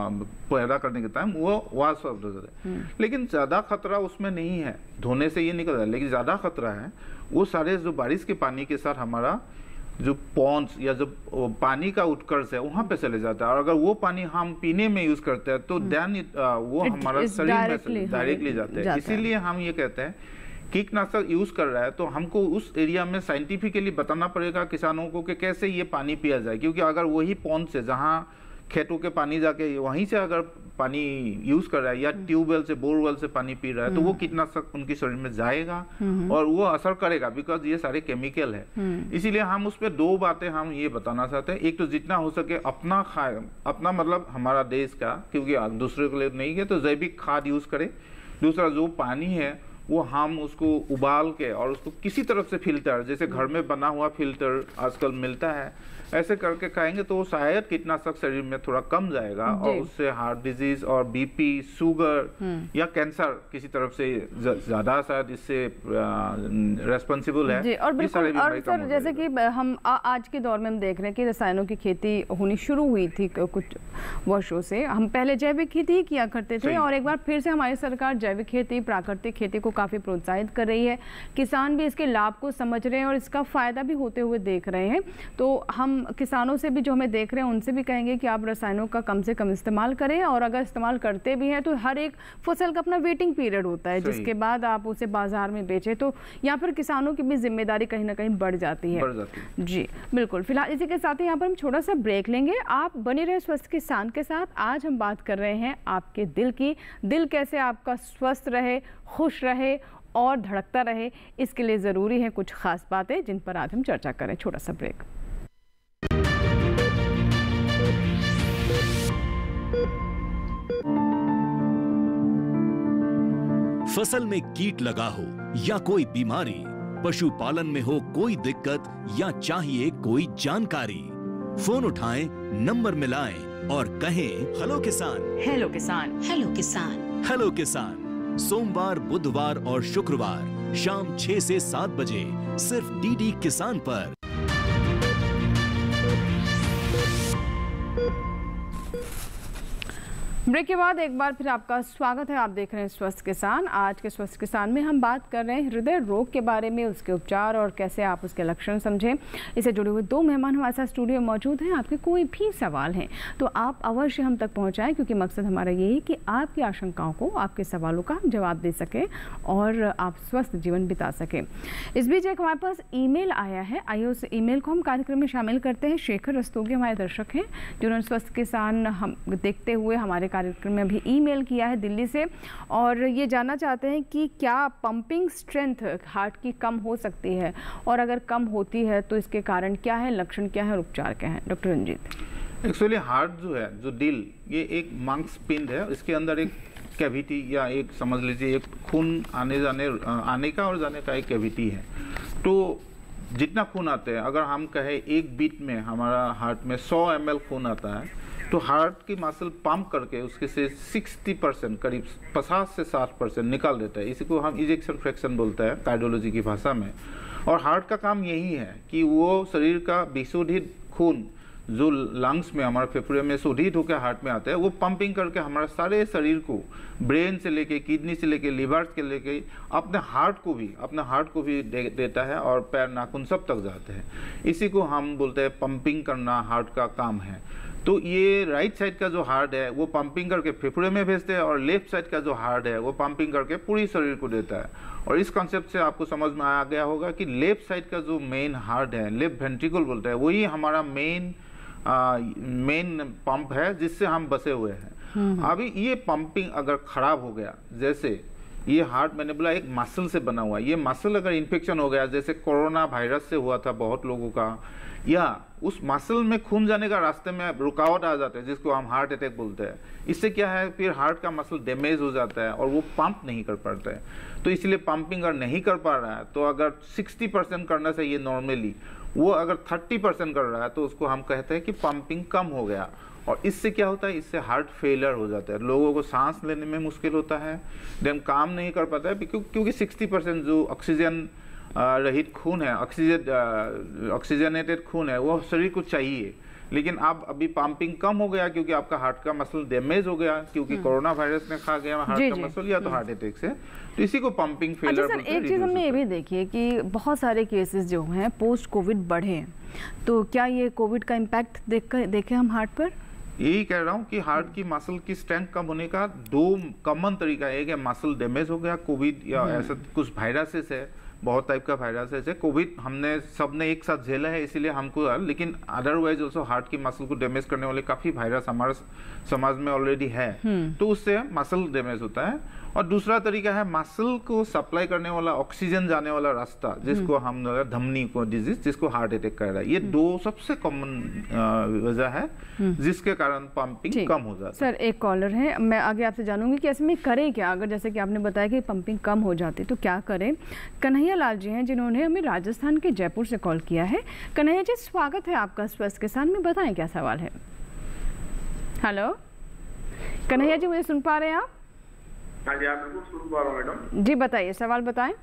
पैदा करने के टाइम वो वाश हो जाता है। लेकिन ज्यादा खतरा उसमें नहीं है, धोने से ये निकल जाता है, लेकिन ज्यादा खतरा है वो सारे जो बारिश के पानी के साथ हमारा जो पॉन्ड्स या जो पानी का उत्कर्ष है वहां पे चले जाता है, और अगर वो पानी हम पीने में यूज करते हैं तो देन वो हमारा शरीर में डायरेक्टली जाता है। इसीलिए हम ये कहते हैं कीटनाशक यूज कर रहा है तो हमको उस एरिया में साइंटिफिकली बताना पड़ेगा किसानों को कि कैसे ये पानी पिया जाए, क्योंकि अगर वही पॉन्ड से जहाँ खेतों के पानी जाके वहीं से अगर पानी यूज कर रहा है या ट्यूबवेल से बोरवेल से पानी पी रहा है तो वो कीटनाशक उनके शरीर में जाएगा और वो असर करेगा, बिकॉज ये सारे केमिकल है। इसीलिए हम उस पर दो बातें हम ये बताना चाहते हैं, एक तो जितना हो सके अपना खाए, अपना मतलब हमारा देश का, क्योंकि दूसरे के लिए नहीं है तो जैविक खाद यूज करें। दूसरा जो पानी है वो हम उसको उबाल के और उसको किसी तरफ से फिल्टर, जैसे घर में बना हुआ फिल्टर आजकल मिलता है, ऐसे करके खाएंगे तो शायद कीटनाशक शरीर में थोड़ा कम जाएगा और उससे हार्ट डिजीज और बीपी, शुगर या कैंसर किसी तरफ से ज्यादा शायद इससे रेस्पॉन्सिबल है जी। और बिल्कुल, और सर जैसे कि हम आ, आज के दौर में हम देख रहे हैं कि रसायनों की खेती होनी शुरू हुई थी कुछ वर्षों से, हम पहले जैविक खेती ही किया करते थे और एक बार फिर से हमारी सरकार जैविक खेती, प्राकृतिक खेती को काफी प्रोत्साहित कर रही है, किसान भी इसके लाभ को समझ रहे हैं और इसका फायदा भी होते हुए देख रहे हैं। तो हम किसानों से भी जो हमें देख रहे हैं उनसे भी कहेंगे कि आप रसायनों का कम से कम इस्तेमाल करें, और अगर इस्तेमाल करते भी हैं तो हर एक फसल का अपना वेटिंग पीरियड होता है जिसके बाद आप उसे बाजार में बेचें, तो यहाँ पर किसानों की भी जिम्मेदारी कहीं ना कहीं बढ़ जाती है, बढ़ जाती है। जी बिल्कुल। फिलहाल इसी के साथ ही यहाँ पर हम छोटा सा ब्रेक लेंगे, आप बने रहे स्वस्थ किसान के साथ। आज हम बात कर रहे हैं आपके दिल की, दिल कैसे आपका स्वस्थ रहे, खुश रहे और धड़कता रहे, इसके लिए ज़रूरी है कुछ खास बातें जिन पर आज हम चर्चा करें। छोटा सा ब्रेक। फसल में कीट लगा हो या कोई बीमारी, पशुपालन में हो कोई दिक्कत या चाहिए कोई जानकारी, फोन उठाएं, नंबर मिलाएं और कहें हेलो किसान। हेलो किसान। हेलो किसान। हेलो किसान सोमवार, बुधवार और शुक्रवार शाम छह से सात बजे सिर्फ डीडी किसान पर। ब्रेक के बाद एक बार फिर आपका स्वागत है। आप देख रहे हैं स्वस्थ किसान। आज के स्वस्थ किसान में हम बात कर रहे हैं हृदय रोग के बारे में, उसके उपचार और कैसे आप उसके लक्षण समझें। इससे जुड़े हुए दो मेहमान हमारे साथ स्टूडियो में मौजूद हैं। आपके कोई भी सवाल हैं तो आप अवश्य हम तक पहुंचाएं, क्योंकि मकसद हमारा यही है कि आपकी आशंकाओं को, आपके सवालों का जवाब दे सकें और आप स्वस्थ जीवन बिता सकें। इस बीच एक हमारे पास ईमेल आया है, आइए उस ईमेल को हम कार्यक्रम में शामिल करते हैं। शेखर रस्तोगी हमारे दर्शक हैं जिन्होंने स्वस्थ किसान हम देखते हुए हमारे कार्यक्रम में भी ईमेल किया है दिल्ली से, और ये जानना चाहते हैं कि क्या पंपिंग स्ट्रेंथ हार्ट की कम हो सकती है, और अगर कम होती है तो इसके कारण क्या है, लक्षण क्या है और उपचार क्या है। डॉक्टर रंजीत। एक्चुअली हार्ट जो है, जो दिल, ये एक मांसपिंड है। इसके अंदर एक कैविटी या एक समझ लीजिए एक खून आने जाने आने का और जाने का एक कैविटी है। तो जितना खून आता है, अगर हम कहें एक बीट में हमारा हार्ट में सौ एम एल खून आता है, तो हार्ट की मसल पंप करके उसके से साठ परसेंट, करीब पचास से साठ परसेंट निकाल देता है। इसी को हम इजेक्शन फ्रैक्शन बोलते हैं कार्डियोलॉजी की भाषा में। और हार्ट का काम यही है कि वो शरीर का विशोधित खून जो लंग्स में, हमारे फेफड़े में शोधित होकर हार्ट में आता है, वो पंपिंग करके हमारा सारे शरीर को, ब्रेन से लेके, किडनी से लेके, लिवर के लेके, अपने हार्ट को भी अपने हार्ट को भी दे, देता है और पैर नाखून सब तक जाते हैं। इसी को हम बोलते हैं पंपिंग करना हार्ट का काम है। तो ये राइट साइड का जो हार्ट है वो पंपिंग करके फेफड़े में भेजते हैं, और लेफ्ट साइड का जो हार्ट है वो पंपिंग करके पूरी शरीर को देता है। और इस कॉन्सेप्ट से आपको समझ में आ गया होगा कि लेफ्ट साइड का जो मेन हार्ट है, लेफ्ट वेंट्रिकल बोलते हैं, वही हमारा मेन मेन पंप है जिससे हम बसे हुए हैं। अभी ये पंपिंग अगर खराब हो गया, जैसे ये हार्ट, मैंने बोला एक मसल से बना हुआ है, ये मसल अगर इन्फेक्शन हो गया, जैसे कोरोना वायरस से हुआ था बहुत लोगों का, या उस मसल में खून जाने का रास्ते में रुकावट आ जाता है जिसको हम हार्ट अटैक बोलते हैं। इससे क्या है, फिर हार्ट का मसल डैमेज हो जाता है और वो पंप नहीं कर पाता है। तो इसलिए पंपिंग अगर नहीं कर पा रहा है तो अगर साठ परसेंट करना चाहिए नॉर्मली, वो अगर तीस परसेंट कर रहा है तो उसको हम कहते हैं कि पंपिंग कम हो गया। और इससे क्या होता है, इससे हार्ट फेलियर हो जाता है, लोगों को सांस लेने में मुश्किल होता है, देन काम नहीं कर पाता है, क्योंकि साठ परसेंट जो ऑक्सीजन रहित खून है, ऑक्सीजन ऑक्सीजनेटेड खून है, वो शरीर को चाहिए। लेकिन अब अभी पंपिंग कम हो गया क्योंकि आपका हार्ट का मसल डैमेज हो गया, क्योंकि कोरोना वायरस ने खा गया हार्ट का मसल, या तो हार्ट अटैक से, तो इसी को पंपिंग फेलियर बोलते हैं। अच्छा सर, एक चीज़ हमने ये भी देखी है कि बहुत सारे केसेस जो हैं पोस्ट कोविड बढ़े हैं, तो क्या ये कोविड का इम्पैक्ट देख देखे हम हार्ट पर? यही कह रहा हूँ कि हार्ट की मसल की स्ट्रेंथ कम होने का दो कॉमन तरीका है। एक है मसल डैमेज हो गया, कोविड या ऐसा कुछ वायरसेस है, बहुत टाइप का वायरस है। कोविड हमने सबने एक साथ झेला है इसीलिए हमको, लेकिन अदरवाइज ऑल्सो हार्ट की मसल को डैमेज करने वाले काफी वायरस हमारे समाज में ऑलरेडी है, तो उससे मसल डैमेज होता है। और दूसरा तरीका है मसल को सप्लाई करने वाला ऑक्सीजन जाने वाला रास्ता, जिसको हम धमनी को डिजीज, जिसको हार्ट अटैक कर रहा है। ये दो सबसे कॉमन वजह है जिसके कारण पंपिंग कम हो जाता है। सर एक कॉलर है, मैं आगे आपसे जानूंगी कि ऐसे में करें क्या, अगर जैसे कि आपने बताया कि पंपिंग कम हो जाती तो क्या करें। कन्हैया लाल जी हैं जिन्होंने हमें राजस्थान के जयपुर से कॉल किया है। कन्हैया जी स्वागत है आपका स्वस्थ किसान में, बताएं क्या सवाल है। हेलो कन्हैया जी, मुझे सुन पा रहे हैं आप? हाँ जी, आप बिल्कुल सुन पा रहा हूँ मैडम जी, बताइए सवाल बताएं।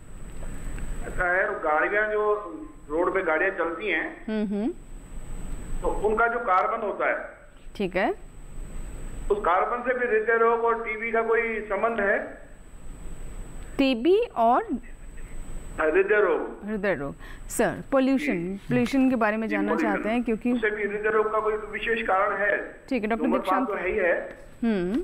ऐसा है, गाड़ियाँ जो रोड पे गाड़ियाँ चलती हैं, हम्म तो उनका जो कार्बन होता है, ठीक है, उस कार्बन से भी हृदय रोग और टीबी का कोई संबंध है? टीबी और हृदय रोग हृदय रोग सर, पोल्यूशन पोल्यूशन के बारे में जानना चाहते हैं, क्योंकि उससे भी हृदय रोग का कोई विशेष कारण है? ठीक है डॉक्टर दीक्षांत, तो है ही है। हम्म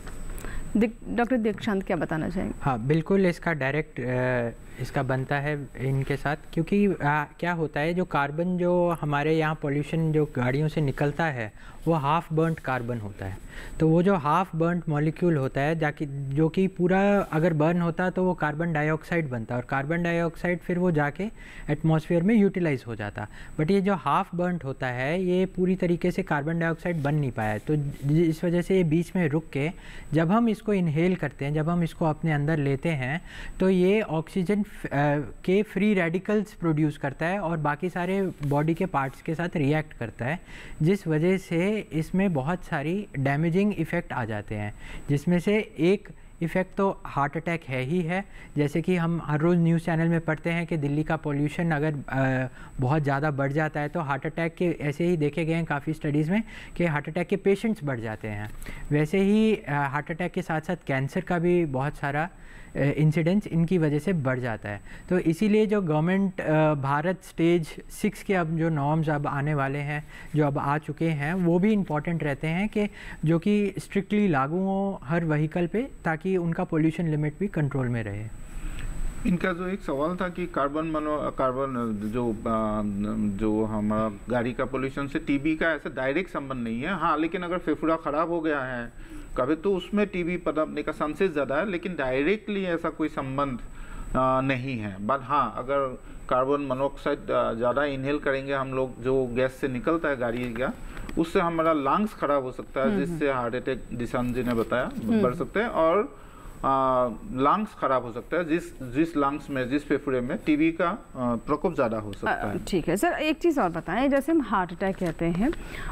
डॉक्टर दीक्षांत क्या बताना चाहेंगे? हाँ बिल्कुल, इसका डायरेक्ट इसका बनता है इनके साथ, क्योंकि आ, क्या होता है, जो कार्बन जो हमारे यहाँ पोल्यूशन जो गाड़ियों से निकलता है वो हाफ बर्न्ड कार्बन होता है। तो वो जो हाफ बर्न्ड मॉलिक्यूल होता है जाकि जो कि पूरा अगर बर्न होता तो वो कार्बन डाइऑक्साइड बनता, और कार्बन डाइऑक्साइड फिर वो जाके एटमॉस्फेयर में यूटिलाइज हो जाता। बट ये जो हाफ बर्न्ड होता है ये पूरी तरीके से कार्बन डाइऑक्साइड बन नहीं पाया, तो इस वजह से ये बीच में रुक के जब हम इसको इनहेल करते हैं, जब हम इसको अपने अंदर लेते हैं तो ये ऑक्सीजन के फ्री रेडिकल्स प्रोड्यूस करता है और बाकी सारे बॉडी के पार्ट्स के साथ रिएक्ट करता है, जिस वजह से इसमें बहुत सारी डैमेजिंग इफ़ेक्ट आ जाते हैं, जिसमें से एक इफ़ेक्ट तो हार्ट अटैक है ही है। जैसे कि हम हर रोज़ न्यूज़ चैनल में पढ़ते हैं कि दिल्ली का पोल्यूशन अगर आ, बहुत ज़्यादा बढ़ जाता है तो हार्ट अटैक के ऐसे ही देखे गए हैं काफ़ी स्टडीज़ में कि हार्ट अटैक के पेशेंट्स बढ़ जाते हैं। वैसे ही हार्ट अटैक के साथ साथ कैंसर का भी बहुत सारा इंसिडेंस इनकी वजह से बढ़ जाता है। तो इसीलिए जो गवर्नमेंट भारत स्टेज सिक्स के अब जो नॉर्म्स अब आने वाले हैं, जो अब आ चुके हैं, वो भी इम्पॉर्टेंट रहते हैं कि जो कि स्ट्रिक्टली लागू हो हर व्हीकल पे, ताकि उनका पोल्यूशन लिमिट भी कंट्रोल में रहे। इनका जो एक सवाल था कि कार्बन मनो कार्बन जो जो हमारा गाड़ी का पोल्यूशन से टीबी का ऐसा डायरेक्ट संबंध नहीं है। हाँ, लेकिन अगर फेफड़ा खराब हो गया है कभी तो उसमें टीबी पनपने का चांसेस ज़्यादा है, लेकिन डायरेक्टली ऐसा कोई संबंध नहीं है। बट हाँ, अगर कार्बन मोनोऑक्साइड ज़्यादा इनहेल करेंगे हम लोग, जो गैस से निकलता है गाड़ी का, उससे हमारा लंग्स खराब हो सकता है, जिससे हार्ट अटैक दिशान जी ने बताया बढ़ सकते हैं, और लंग्स खराब हो सकता है, जिस जिस लंग्स में, जिस फेफड़े में टीबी का प्रकोप ज़्यादा हो सकता है। ठीक है सर, एक चीज़ और बताएं, जैसे हम हार्ट अटैक कहते हैं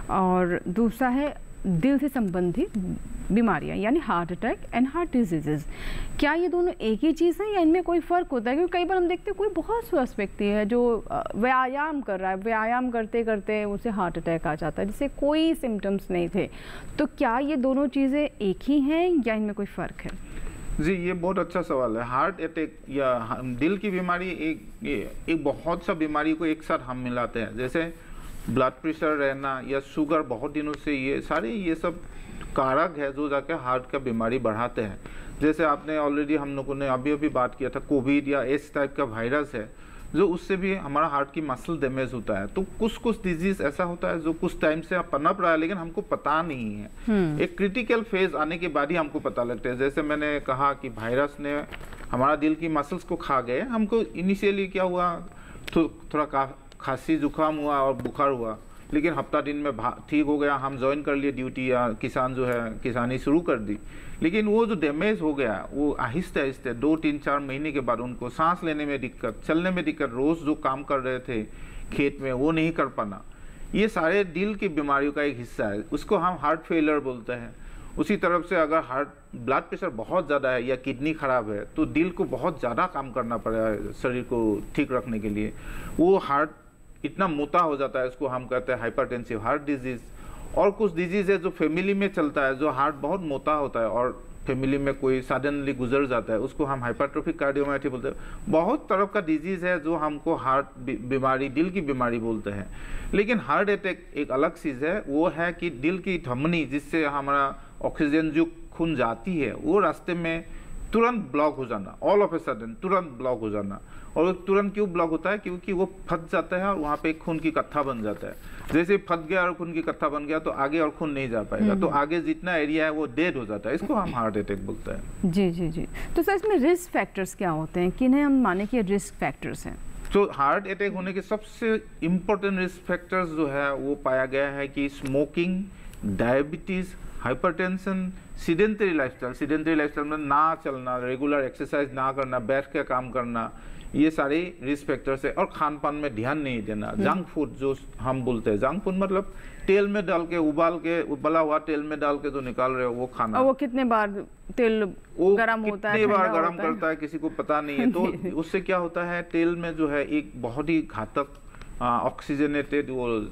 और दूसरा है दिल से संबंधित बीमारियां यानी heart attack and heart diseases, क्या ये दोनों एक ही चीज़ है या इनमें कोई फ़र्क होता है? क्योंकि कई बार हम देखते हैं कोई बहुत स्वस्थ व्यक्ति है जो व्यायाम कर रहा है, व्यायाम करते करते उसे हार्ट अटैक आ जाता है जिससे कोई सिम्टम्स नहीं थे, तो क्या ये दोनों चीज़ें एक ही हैं या इनमें कोई फ़र्क है? जी, ये बहुत अच्छा सवाल है। हार्ट अटैक या दिल की बीमारी एक एक बहुत सा बीमारी को एक साथ हम मिलाते हैं, जैसे ब्लड प्रेशर रहना या शुगर बहुत दिनों से, ये सारे ये सब कारक है जो जाके हार्ट का बीमारी बढ़ाते हैं। जैसे आपने ऑलरेडी हम लोगों ने अभी अभी बात किया था, कोविड या इस टाइप का वायरस है जो उससे भी हमारा हार्ट की मसल डैमेज होता है। तो कुछ कुछ डिजीज ऐसा होता है जो कुछ टाइम से पनप रहा है लेकिन हमको पता नहीं है, एक क्रिटिकल फेज आने के बाद ही हमको पता लगता है। जैसे मैंने कहा कि वायरस ने हमारा दिल की मसल्स को खा गए, हमको इनिशियली क्या हुआ, थो, थोड़ा का खांसी जुकाम हुआ और बुखार हुआ, लेकिन हफ्ता दिन में ठीक हो गया, हम ज्वाइन कर लिए ड्यूटी या किसान जो है किसानी शुरू कर दी। लेकिन वो जो डैमेज हो गया वो आहिस्ते आहिस्ते दो तीन चार महीने के बाद उनको सांस लेने में दिक्कत, चलने में दिक्कत, रोज़ जो काम कर रहे थे खेत में वो नहीं कर पाना, ये सारे दिल की बीमारियों का एक हिस्सा है, उसको हम हार्ट फेलियर बोलते हैं। उसी तरफ से अगर हार्ट ब्लड प्रेशर बहुत ज़्यादा है या किडनी खराब है तो दिल को बहुत ज़्यादा काम करना पड़ेगा शरीर को ठीक रखने के लिए, वो हार्ट इतना मोटा हो जाता है, इसको हम कहते हैं हाइपरटेंसिव हार्ट डिजीज़। और कुछ डिजीज़ है जो फैमिली में चलता है, जो हार्ट बहुत मोटा होता है और फैमिली में कोई सडनली गुजर जाता है, उसको हम हाइपरट्रोफिक कार्डियोमायोपैथी बोलते हैं। बहुत तरह का डिजीज़ है जो हमको हार्ट बीमारी, दिल की बीमारी बोलते हैं। लेकिन हार्ट अटैक एक अलग चीज़ है, वो है कि दिल की धमनी जिससे हमारा ऑक्सीजन जो खून जाती है वो रास्ते में तुरंत ब्लॉक हो जाना, ऑल ऑफ ए सडन तुरंत ब्लॉक हो जाना। और वो तुरंत क्यों ब्लॉक होता है? क्योंकि वो फट जाता है और वहाँ पे एक खून की कत्था बन जाता है। जैसे फट गया और खून की कत्था बन गया तो आगे और खून नहीं जा पाएगा, तो आगे जितना एरिया है वो डेड हो जाता है, इसको हम हार्ट अटैक बोलते हैं। जी जी जी। तो सर इसमें रिस्क फैक्टर्स क्या होते हैं, किन्हें हम माने कि रिस्क फैक्टर्स हैं? तो हार्ट अटैक होने के सबसे इम्पोर्टेंट रिस्क फैक्टर्स जो है वो पाया गया है कि smoking, diabetes, hypertension, sedentary lifestyle, sedentary lifestyle में ना चलना, रेगुलर एक्सरसाइज ना करना, बैठ के काम करना, ये सारे रिस्क फैक्टर्स है। और खान पान में ध्यान नहीं देना, जंक फूड जो हम बोलते हैं, जंक फूड मतलब तेल में डाल के उबाल के उबला हुआ तेल में डाल के जो निकाल रहे हो वो खाना। और वो कितने बार तेल गरम होता है, कितने बार गरम करता है किसी को पता नहीं है। तो उससे क्या होता है, तेल में जो है एक बहुत ही घातक ऑक्सीजनेटेड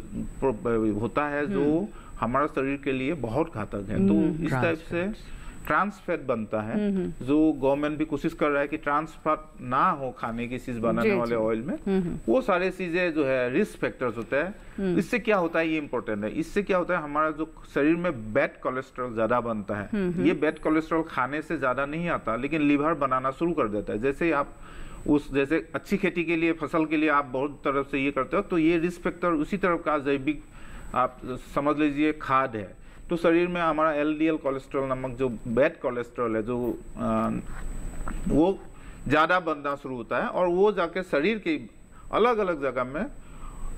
वो होता है जो हमारा शरीर के लिए बहुत घातक है। तो इस टाइप से ट्रांस फैट बनता है, जो गवर्नमेंट भी कोशिश कर रहा है कि ट्रांस फैट ना हो खाने की चीज बनाने वाले ऑयल में। वो सारे चीजें जो है रिस्क फैक्टर्स होते हैं। इससे क्या होता है, ये इंपॉर्टेंट है, इससे क्या होता है हमारा जो शरीर में बैड कोलेस्ट्रॉल ज्यादा बनता है। ये बैड कोलेस्ट्रॉल खाने से ज्यादा नहीं आता लेकिन लीवर बनाना शुरू कर देता है। जैसे आप उस जैसे अच्छी खेती के लिए, फसल के लिए आप बहुत तरफ से ये करते हो, तो ये रिस्क फैक्टर उसी तरफ का जैविक आप समझ लीजिए खाद है। तो शरीर में हमारा एल डी एल कोलेस्ट्रॉल नामक जो बैड कोलेस्ट्रॉल है जो आ, वो ज़्यादा बनना शुरू होता है और वो जाके शरीर के अलग अलग जगह में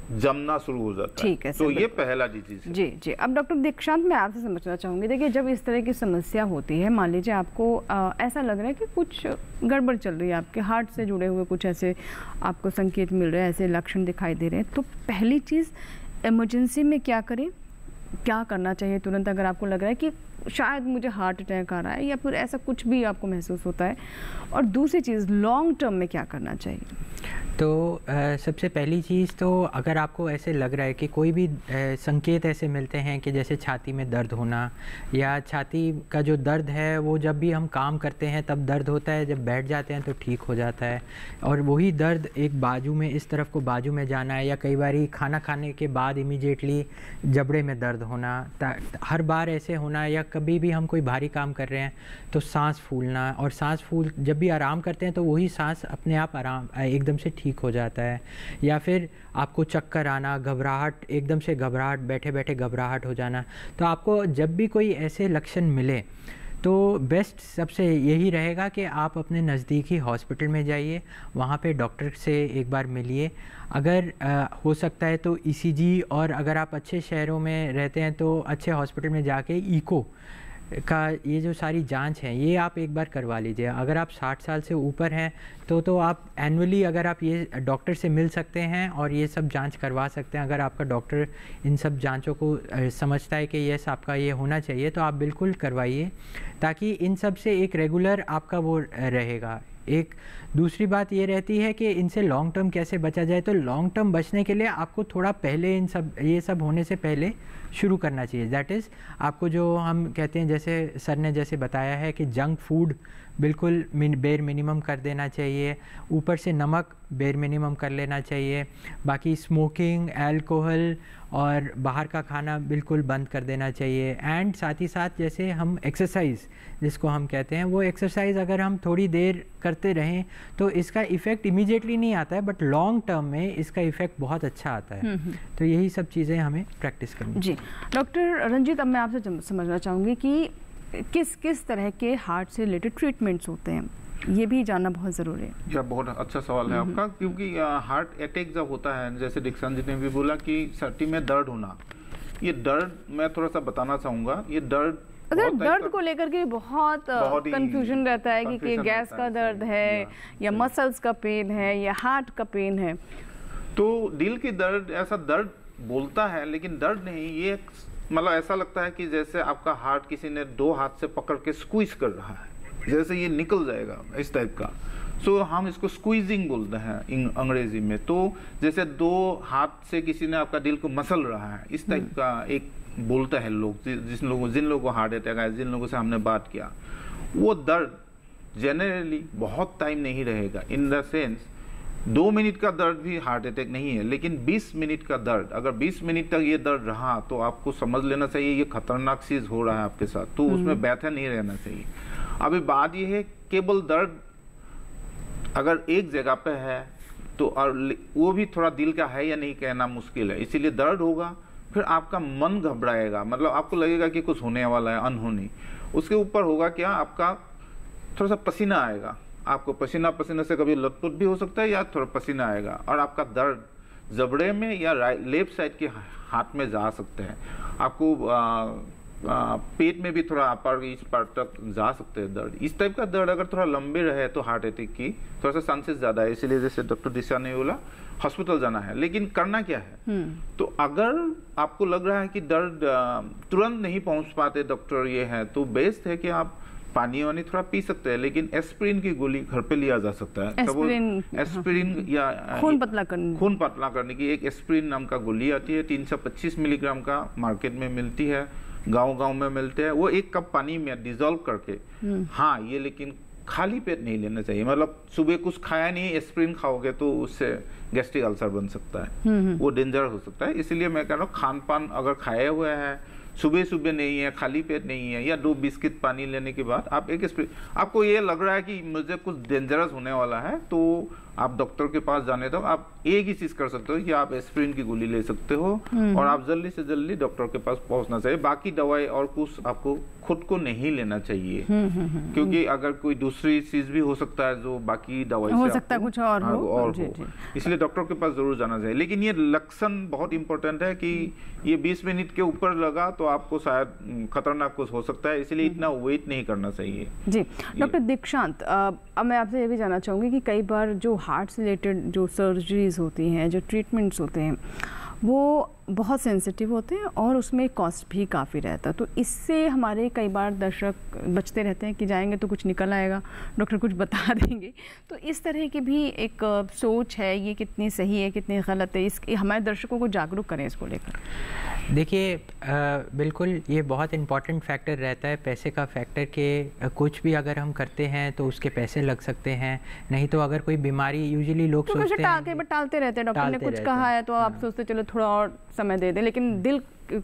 जमना शुरू हो जाता है। ठीक है, तो ये पहला डिजीज है। जी जी। अब डॉक्टर दीक्षांत, मैं आपसे समझना चाहूँगी, देखिए जब इस तरह की समस्या होती है, मान लीजिए आपको आ, ऐसा लग रहा है कि कुछ गड़बड़ चल रही है, आपके हार्ट से जुड़े हुए कुछ ऐसे आपको संकेत मिल रहे हैं, ऐसे लक्षण दिखाई दे रहे हैं, तो पहली चीज़ इमरजेंसी में क्या करें, क्या करना चाहिए तुरंत अगर आपको लग रहा है कि शायद मुझे हार्ट अटैक आ रहा है या फिर ऐसा कुछ भी आपको महसूस होता है, और दूसरी चीज़ लॉन्ग टर्म में क्या करना चाहिए? तो आ, सबसे पहली चीज़ तो अगर आपको ऐसे लग रहा है कि कोई भी आ, संकेत ऐसे मिलते हैं कि जैसे छाती में दर्द होना, या छाती का जो दर्द है वो जब भी हम काम करते हैं तब दर्द होता है, जब बैठ जाते हैं तो ठीक हो जाता है, और वही दर्द एक बाजू में, इस तरफ को बाजू में जाना है, या कई बार खाना खाने के बाद इमीडिएटली जबड़े में दर्द होना, हर बार ऐसे होना, या कभी भी हम कोई भारी काम कर रहे हैं तो सांस फूलना, और सांस फूल जब भी आराम करते हैं तो वही सांस अपने आप आराम एकदम से ठीक हो जाता है, या फिर आपको चक्कर आना, घबराहट, एकदम से घबराहट, बैठे बैठे घबराहट हो जाना। तो आपको जब भी कोई ऐसे लक्षण मिले तो बेस्ट सबसे यही रहेगा कि आप अपने नज़दीकी हॉस्पिटल में जाइए, वहाँ पे डॉक्टर से एक बार मिलिए। अगर आ, हो सकता है तो ईसीजी, और अगर आप अच्छे शहरों में रहते हैं तो अच्छे हॉस्पिटल में जाके इको का ये जो सारी जांच है ये आप एक बार करवा लीजिए। अगर आप साठ साल से ऊपर हैं तो तो आप एनुअली अगर आप ये डॉक्टर से मिल सकते हैं और ये सब जांच करवा सकते हैं। अगर आपका डॉक्टर इन सब जांचों को समझता है कि यस आपका ये होना चाहिए तो आप बिल्कुल करवाइए, ताकि इन सब से एक रेगुलर आपका वो रहेगा। एक दूसरी बात ये रहती है कि इनसे लॉन्ग टर्म कैसे बचा जाए। तो लॉन्ग टर्म बचने के लिए आपको थोड़ा पहले इन सब ये सब होने से पहले शुरू करना चाहिए। दैट इज़ आपको जो हम कहते हैं, जैसे सर ने जैसे बताया है कि जंक फूड बिल्कुल मिन बेर मिनिमम कर देना चाहिए, ऊपर से नमक बेर मिनिमम कर लेना चाहिए, बाकी स्मोकिंग, अल्कोहल और बाहर का खाना बिल्कुल बंद कर देना चाहिए। एंड साथ ही साथ जैसे हम एक्सरसाइज जिसको हम कहते हैं, वो एक्सरसाइज अगर हम थोड़ी देर करते रहें तो इसका इफ़ेक्ट इमीडिएटली नहीं आता है, बट लॉन्ग टर्म में इसका इफ़ेक्ट बहुत अच्छा आता है। तो यही सब चीज़ें हमें प्रैक्टिस करनी। जी डॉक्टर रंजीत, अब मैं आपसे समझना चाहूँगी कि किस किस तरह के हार्ट से रिलेटेड ट्रीटमेंट्स होते हैं, ये भी जानना बहुत ज़रूरी है। यह बहुत अच्छा सवाल है आपका, क्योंकि हार्ट अटैक जब होता है, जैसे दीक्षांत जी ने भी बोला कि छाती में दर्द होना, ये दर्द मैं थोड़ा सा बताना चाहूँगा। ये दर्द दर्द को लेकर के बहुत कंफ्यूजन रहता है कि, कि गैस का दर्द है या मसल्स का पेन है या हार्ट का पेन है। तो दिल की दर्द, ऐसा दर्द बोलता है लेकिन दर्द नहीं, ये मतलब ऐसा लगता है कि जैसे आपका हार्ट किसी ने दो हाथ से पकड़ के स्क्वीज कर रहा है, जैसे ये निकल जाएगा इस टाइप का। सो so, हम इसको स्क्वीजिंग बोलते हैं अंग्रेजी में। तो जैसे दो हाथ से किसी ने आपका दिल को मसल रहा है, इस टाइप का एक बोलता है लोग, जिस लोगों जिन लोगों को हार्ट अटैक आया, जिन लोगों से हमने बात किया, वो दर्द जनरली बहुत टाइम नहीं रहेगा। इन द सेंस दो मिनट का दर्द भी हार्ट अटैक नहीं है, लेकिन बीस मिनट का दर्द, अगर बीस मिनट तक ये दर्द रहा तो आपको समझ लेना चाहिए ये खतरनाक चीज हो रहा है आपके साथ, तो उसमें बैठा नहीं रहना चाहिए। अभी बात ये है, केवल दर्द अगर एक जगह पे है तो और वो भी थोड़ा दिल का है या नहीं कहना मुश्किल है, इसीलिए दर्द होगा, फिर आपका मन घबराएगा, मतलब आपको लगेगा कि कुछ होने वाला है, अनहोनी। उसके ऊपर होगा क्या, आपका थोड़ा सा पसीना आएगा, आपको पसीना पसीने से कभी लथपथ भी हो सकता है या थोड़ा पसीना आएगा, और आपका दर्द जबड़े में या लेफ्ट साइड के हाथ में जा सकते हैं। आपको आ, आ, पेट में भी थोड़ा अपर इस पार्ट तक जा सकते हैं दर्द। इस टाइप का दर्द अगर थोड़ा लंबे रहे तो हार्ट अटैक की थोड़ा सा चांसेस ज़्यादा है, इसीलिए जैसे डॉक्टर दिशा ने बोला हॉस्पिटल जाना है। लेकिन करना क्या है, तो अगर आपको लग रहा है कि दर्द तुरंत नहीं पहुंच पाते डॉक्टर ये है, तो बेस्ट है कि आप पानी वानी थोड़ा पी सकते हैं, लेकिन एस्पिरिन की गोली घर पे लिया जा सकता है। एस्पिरिन, एस्पिरिन हाँ, या खून पतला करने खून पतला करने की एक एस्पिरिन नाम का गोली आती है, तीन सौ पच्चीस मिलीग्राम का मार्केट में मिलती है, गांव गांव में मिलते हैं। वो एक कप पानी में डिजोल्व करके, हाँ ये लेकिन खाली पेट नहीं लेना चाहिए, मतलब सुबह कुछ खाया नहीं एस्पिरिन खाओगे तो उससे गैस्ट्रिक अल्सर बन सकता है, वो डेंजर हो सकता है। इसलिए मैं कह रहा हूँ खान पान अगर खाया हुआ है, सुबह सुबह नहीं है, खाली पेट नहीं है, या दो बिस्किट पानी लेने के बाद आप एक स्प्रे, आपको ये लग रहा है कि मुझे कुछ डेंजरस होने वाला है, तो आप डॉक्टर के पास जाने तक आप एक ही चीज कर सकते हो कि आप एस्पिरिन की गोली ले सकते हो और आप जल्दी से जल्दी डॉक्टर के पास पहुंचना चाहिए। बाकी दवाई और कुछ आपको खुद को नहीं लेना चाहिए, क्योंकि अगर कोई दूसरी चीज भी हो सकता है जो बाकी दवाई हो से सकता है कुछ और हो, और जी, हो जी। इसलिए डॉक्टर के पास जरूर जाना चाहिए। लेकिन ये लक्षण बहुत इंपॉर्टेंट है कि ये बीस मिनट के ऊपर लगा तो आपको शायद खतरनाक कुछ हो सकता है, इसलिए इतना वेट नहीं करना चाहिए। जी डॉक्टर दीक्षांत, अब मैं आपसे ये भी जानना चाहूँगी कि कई बार जो हार्ट से रिलेटेड जो सर्जरीज होती हैं, जो ट्रीटमेंट्स होते हैं, वो बहुत सेंसिटिव होते हैं और उसमें कॉस्ट भी काफ़ी रहता है। तो इससे हमारे कई बार दर्शक बचते रहते हैं कि जाएंगे तो कुछ निकल आएगा, डॉक्टर कुछ बता देंगे। तो इस तरह की भी एक सोच है, ये कितनी सही है कितनी गलत है, इस हमारे दर्शकों को जागरूक करें इसको लेकर। देखिए बिल्कुल ये बहुत इम्पॉर्टेंट फैक्टर रहता है, पैसे का फैक्टर के कुछ भी अगर हम करते हैं तो उसके पैसे लग सकते हैं, नहीं तो अगर कोई बीमारी यूजुअली लोग तो सोचते टाल के टालते रहते हैं, डॉक्टर ने कुछ कहा है तो आप सोचते चलो थोड़ा और समय दे दें, लेकिन दिल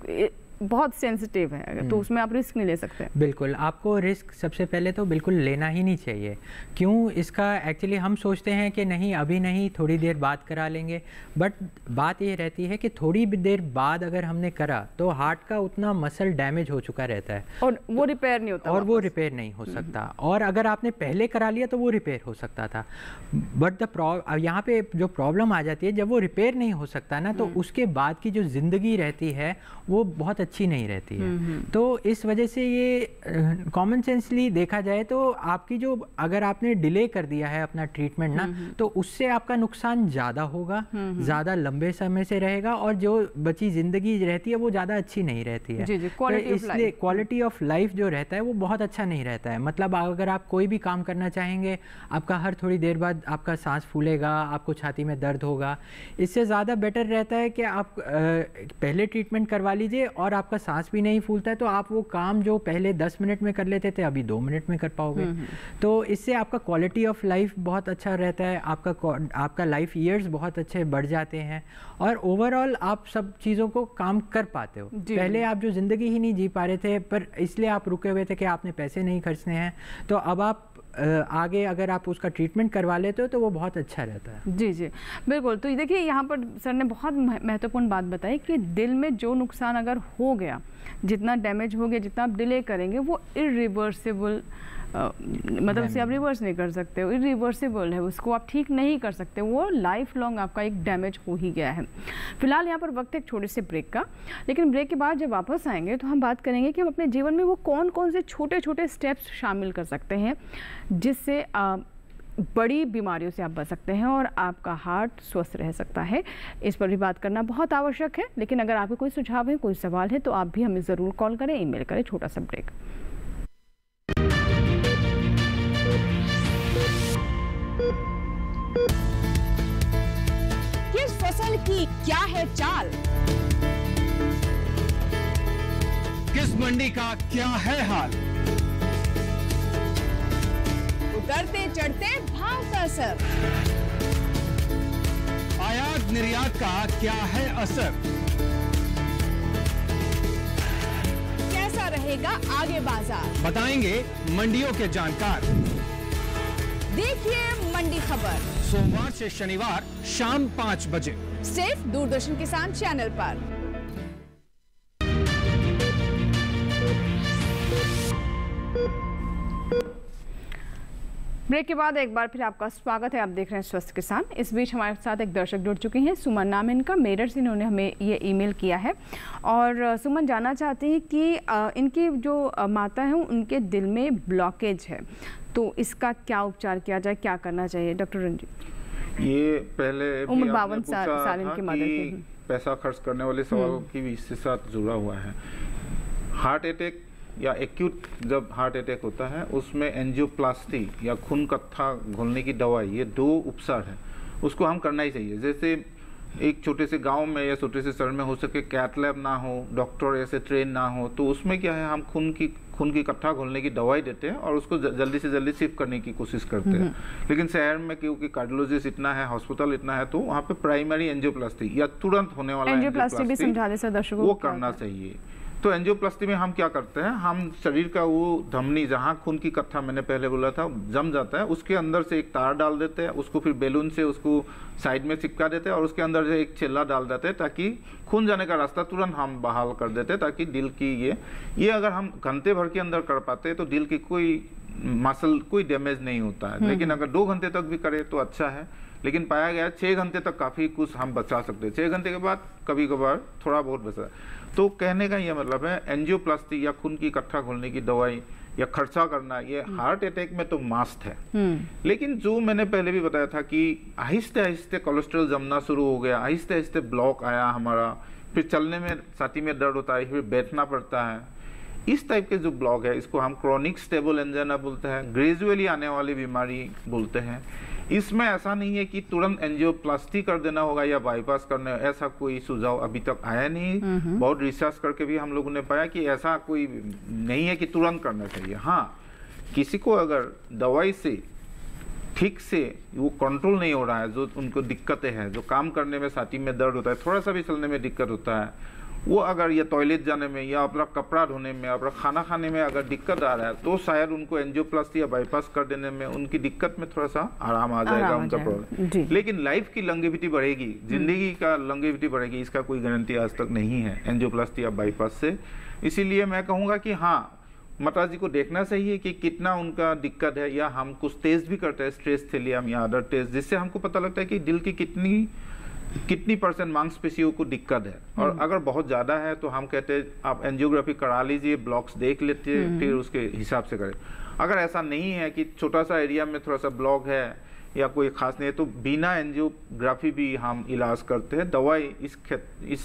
बहुत सेंसिटिव है तो उसमें आप रिस्क नहीं ले सकते। बिल्कुल, आपको रिस्क सबसे पहले तो बिल्कुल लेना ही नहीं चाहिए। क्यों? इसका एक्चुअली हम सोचते हैं कि नहीं अभी नहीं, थोड़ी देर बाद करा लेंगे, बट बात ये रहती है कि थोड़ी देर बाद अगर हमने करा तो हार्ट का उतना मसल डैमेज हो चुका रहता है और वो रिपेयर नहीं होता और वो रिपेयर नहीं हो सकता, और अगर आपने पहले करा लिया तो वो रिपेयर हो सकता था। बट द यहाँ पे जो प्रॉब्लम आ जाती है जब वो रिपेयर नहीं हो सकता ना, तो उसके बाद की जो जिंदगी रहती है वो बहुत अच्छी नहीं रहती है। तो इस वजह से ये कॉमन सेंसली देखा जाए तो आपकी जो अगर आपने डिले कर दिया है अपना ट्रीटमेंट ना, तो उससे आपका नुकसान ज़्यादा होगा, ज़्यादा लंबे समय से रहेगा, और जो बची ज़िंदगी रहती है वो ज़्यादा अच्छी नहीं रहती है। तो इसलिए क्वालिटी ऑफ लाइफ जो रहता है वो बहुत अच्छा नहीं रहता है। मतलब अगर आप कोई भी काम करना चाहेंगे, आपका हर थोड़ी देर बाद आपका सांस फूलेगा, आपको छाती में दर्द होगा। इससे ज़्यादा बेटर रहता है कि आप पहले ट्रीटमेंट करवा लीजिए और आपका सांस भी नहीं फूलता है, तो आप वो काम जो पहले दस मिनट में कर लेते थे अभी दो मिनट में कर पाओगे। तो इससे आपका क्वालिटी ऑफ लाइफ बहुत अच्छा रहता है, आपका आपका लाइफ ईयर्स बहुत अच्छे बढ़ जाते हैं, और ओवरऑल आप सब चीज़ों को काम कर पाते हो। पहले आप जो ज़िंदगी ही नहीं जी पा रहे थे, पर इसलिए आप रुके हुए थे कि आपने पैसे नहीं खर्चने हैं, तो अब आप आगे अगर आप उसका ट्रीटमेंट करवा लेते हो तो वो बहुत अच्छा रहता है। जी जी बिल्कुल। तो देखिए यहाँ पर सर ने बहुत महत्वपूर्ण बात बताई कि दिल में जो नुकसान अगर हो गया, जितना डैमेज हो गया, जितना आप डिले करेंगे वो इरिवर्सिबल, मतलब उसे आप रिवर्स नहीं कर सकते हो, इरिवर्सिबल है, उसको आप ठीक नहीं कर सकते, वो लाइफ लॉन्ग आपका एक डैमेज हो ही गया है। फिलहाल यहाँ पर वक्त है एक छोटे से ब्रेक का, लेकिन ब्रेक के बाद जब वापस आएंगे तो हम बात करेंगे कि हम अपने जीवन में वो कौन कौन से छोटे छोटे स्टेप्स शामिल कर सकते हैं जिससे बड़ी बीमारियों से आप बच सकते हैं और आपका हार्ट स्वस्थ रह सकता है। इस पर भी बात करना बहुत आवश्यक है, लेकिन अगर आपके कोई सुझाव है, कोई सवाल है तो आप भी हमें ज़रूर कॉल करें, ईमेल करें। छोटा सा ब्रेक। किस फसल की क्या है चाल, किस मंडी का क्या है हाल, उतरते चढ़ते भाव का असर, आयात निर्यात का क्या है असर, कैसा रहेगा आगे बाजार, बताएंगे मंडियों के जानकार। देखिए मंडी खबर सोमवार से शनिवार शाम पाँच बजे सिर्फ दूरदर्शन किसान चैनल पर। ब्रेक के बाद एक बार फिर आपका स्वागत है। आप देख रहे हैं स्वस्थ किसान। इस बीच हमारे साथ एक दर्शक जुड़ चुके हैं, सुमन नाम इनका, मेरठ से इन्होंने हमें ये ईमेल किया है और सुमन जानना चाहते हैं कि इनकी जो माता है उनके दिल में ब्लॉकेज है, तो इसका क्या उपचार किया जाए, क्या करना चाहिए डॉक्टर रंजीत? ये पहले उम्र बावन साल साल इनकी मदर है। पैसा खर्च करने वाले सवालों की भी इसके साथ जुड़ा हुआ है। हार्ट अटैक या एक्यूट जब हार्ट अटैक होता है उसमें एंजियोप्लास्टी या खून कत्था घोलने की दवाई, ये दो उपचार है, उसको हम करना ही चाहिए। जैसे एक छोटे से गांव में या छोटे से शहर में हो सके कैथ लैब ना हो, डॉक्टर ऐसे ट्रेन ना हो, तो उसमें क्या है हम खून की खून की कट्ठा घोलने की दवाई देते हैं और उसको जल्दी से जल्दी शिफ्ट करने की कोशिश करते हैं। लेकिन शहर में क्योंकि कार्डियोलॉजिस्ट इतना है, हॉस्पिटल इतना है, तो वहाँ पे प्राइमरी एंजियोप्लास्टी या तुरंत होने वाला एंजियोप्लास्टी भी समझा दे सर दर्शकों वो करना चाहिए। तो एंजियोप्लास्टी में हम क्या करते हैं, हम शरीर का वो धमनी जहाँ खून की कट्ठा मैंने पहले बोला था जम जाता है, उसके अंदर से एक तार डाल देते हैं, उसको फिर बेलून से उसको साइड में चिपका देते हैं और उसके अंदर से एक छेला डाल देते हैं ताकि खून जाने का रास्ता तुरंत हम बहाल कर देते हैं, ताकि दिल की ये ये अगर हम घंटे भर के अंदर कर पाते हैं तो दिल की कोई मसल कोई डैमेज नहीं होता है। लेकिन अगर दो घंटे तक भी करें तो अच्छा है, लेकिन पाया गया छः घंटे तक काफ़ी कुछ हम बचा सकते हैं, छः घंटे के बाद कभी कभार थोड़ा बहुत बचा। तो कहने का ये मतलब है एंजियोप्लास्टी या खून की इकट्ठा खोलने की दवाई या खर्चा करना ये हार्ट अटैक में तो मस्ट है। लेकिन जो मैंने पहले भी बताया था कि आहिस्ते आहिस्ते कोलेस्ट्रॉल जमना शुरू हो गया, आहिस्ते आहिस्ते ब्लॉक आया हमारा, फिर चलने में छाती में दर्द होता है, फिर बैठना पड़ता है, इस टाइप के जो ब्लॉक है इसको हम क्रॉनिक स्टेबल एंजाइना बोलते हैं, ग्रेजुअली आने वाली बीमारी बोलते हैं। इसमें ऐसा नहीं है कि तुरंत एंजियोप्लास्टी कर देना होगा या बाईपास करना, ऐसा कोई सुझाव अभी तक आया नहीं। बहुत रिसर्च करके भी हम लोगों ने पाया कि ऐसा कोई नहीं है कि तुरंत करना चाहिए। हाँ, किसी को अगर दवाई से ठीक से वो कंट्रोल नहीं हो रहा है, जो उनको दिक्कतें हैं, जो काम करने में छाती में दर्द होता है, थोड़ा सा भी चलने में दिक्कत होता है, वो अगर या टॉयलेट जाने में या अपना कपड़ा धोने में, अपना खाना खाने में अगर दिक्कत आ रहा है तो शायद उनको एंजियोप्लास्टी या बाईपास कर देने में उनकी दिक्कत में थोड़ा सा आराम आ जाएगा उनका प्रॉब्लम। लेकिन लाइफ की लंगेविटी बढ़ेगी, जिंदगी का लंगेविटी बढ़ेगी, इसका कोई गारंटी आज तक नहीं है एंजियोप्लास्टी या बाईपास से। इसीलिए मैं कहूँगा कि हाँ, माता जी को देखना चाहिए कि कितना उनका दिक्कत है, या हम कुछ टेस्ट भी करते हैं, स्ट्रेस थेलियम या अदर टेस्ट, जिससे हमको पता लगता है कि दिल की कितनी कितनी परसेंट मांसपेशियों को दिक्कत है। और अगर बहुत ज़्यादा है तो हम कहते हैं आप एंजियोग्राफी करा लीजिए, ब्लॉक्स देख लेते हैं, फिर उसके हिसाब से करें। अगर ऐसा नहीं है कि छोटा सा एरिया में थोड़ा सा ब्लॉक है या कोई खास नहीं है तो बिना एंजियोग्राफी भी हम इलाज करते हैं। दवाई इस इस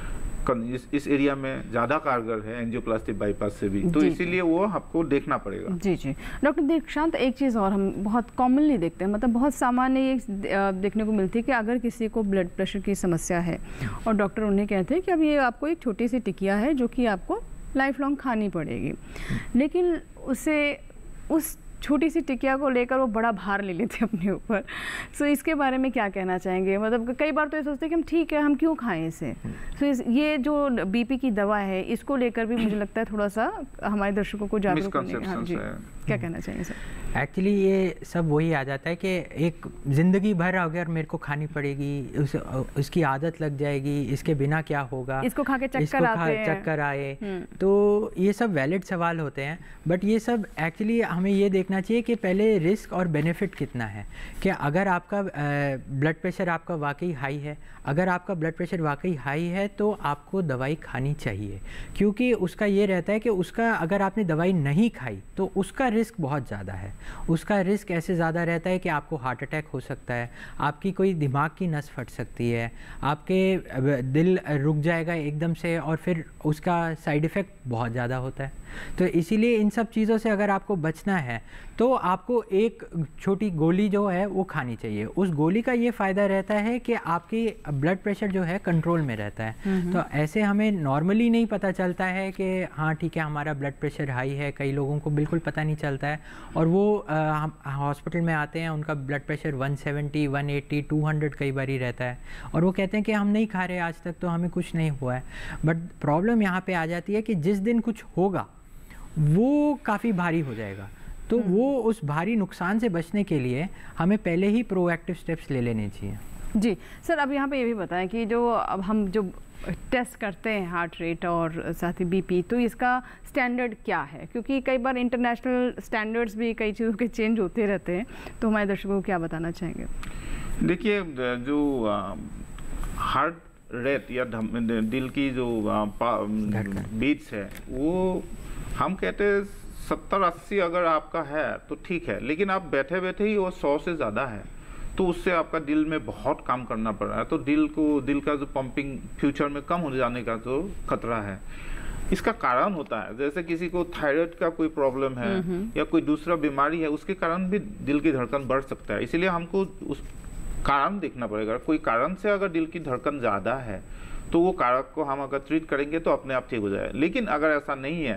इस, इस एरिया में ज़्यादा कारगर है एंजियोप्लास्टी बाईपास से भी, तो इसीलिए वो आपको देखना पड़ेगा। जी जी डॉक्टर दीक्षांत, एक चीज़ और हम बहुत कॉमनली देखते हैं, मतलब बहुत सामान्य ये देखने को मिलती है कि अगर किसी को ब्लड प्रेशर की समस्या है और डॉक्टर उन्हें कहते हैं कि अब ये आपको एक छोटी सी टिकिया है जो कि आपको लाइफ लॉन्ग खानी पड़ेगी, लेकिन उसे उस छोटी सी टिकिया को लेकर वो बड़ा भार ले लेते हैं अपने ऊपर। सो so, इसके बारे में क्या कहना चाहेंगे? मतलब कई बार तो ये सोचते हैं कि हम ठीक है, हम क्यों खाएं इसे। सो so, ये जो बीपी की दवा है इसको लेकर भी मुझे लगता है थोड़ा सा हमारे दर्शकों को जागरूक करने। हाँ जी, क्या कहना चाहिए सर? एक्चुअली ये सब वही आ जाता है कि एक ज़िंदगी भर अगर मेरे को खानी पड़ेगी, उस उसकी आदत लग जाएगी, इसके बिना क्या होगा, इसको खा के चक्कर आते हैं, चक्कर आए, तो ये सब वैलिड सवाल होते हैं। बट ये सब एक्चुअली हमें ये देखना चाहिए कि पहले रिस्क और बेनिफिट कितना है। कि अगर आपका ब्लड प्रेशर आपका वाकई हाई है, अगर आपका ब्लड प्रेशर वाकई हाई है तो आपको दवाई खानी चाहिए, क्योंकि उसका ये रहता है कि उसका अगर आपने दवाई नहीं खाई तो उसका रिस्क बहुत ज़्यादा है। उसका रिस्क ऐसे ज़्यादा रहता है कि आपको हार्ट अटैक हो सकता है, आपकी कोई दिमाग की नस फट सकती है, आपके दिल रुक जाएगा एकदम से, और फिर उसका साइड इफ़ेक्ट बहुत ज़्यादा होता है। तो इसीलिए इन सब चीज़ों से अगर आपको बचना है तो आपको एक छोटी गोली जो है वो खानी चाहिए। उस गोली का ये फ़ायदा रहता है कि आपकी ब्लड प्रेशर जो है कंट्रोल में रहता है। तो ऐसे हमें नॉर्मली नहीं पता चलता है कि हाँ ठीक है हमारा ब्लड प्रेशर हाई है, कई लोगों को बिल्कुल पता नहीं चलता है और वो हॉस्पिटल में आते हैं, उनका blood pressure one seventy, one eighty, two hundred कई बार ही रहता है और वो कहते हैं कि हम नहीं खा रहे आज तक तो हमें कुछ नहीं हुआ है। बट प्रॉब्लम यहाँ पे आ जाती है कि जिस दिन कुछ होगा वो काफ़ी भारी हो जाएगा। तो वो उस भारी नुकसान से बचने के लिए हमें पहले ही प्रोएक्टिव स्टेप्स ले लेने चाहिए। जी सर, अब यहाँ पे ये भी बताएं कि जो अब हम जो टेस्ट करते हैं हार्ट रेट और साथ ही बीपी, तो इसका स्टैंडर्ड क्या है? क्योंकि कई बार इंटरनेशनल स्टैंडर्ड्स भी कई चीज़ों के चेंज होते रहते हैं, तो हमारे दर्शकों को क्या बताना चाहेंगे? देखिए, जो हार्ट रेट या दिल की जो बीट्स है वो हम कहते हैं सत्तर अस्सी अगर आपका है तो ठीक है, लेकिन आप बैठे बैठे ही वो सौ से ज़्यादा है तो उससे आपका दिल में बहुत काम करना पड़ रहा है। तो दिल को दिल का जो पंपिंग फ्यूचर में कम हो जाने का जो खतरा है, इसका कारण होता है जैसे किसी को थायराइड का कोई प्रॉब्लम है या कोई दूसरा बीमारी है, उसके कारण भी दिल की धड़कन बढ़ सकता है। इसीलिए हमको उस कारण देखना पड़ेगा। कोई कारण से अगर दिल की धड़कन ज़्यादा है तो वो कारक को हम अगर ट्रीट करेंगे तो अपने आप ठीक हो जाए। लेकिन अगर ऐसा नहीं है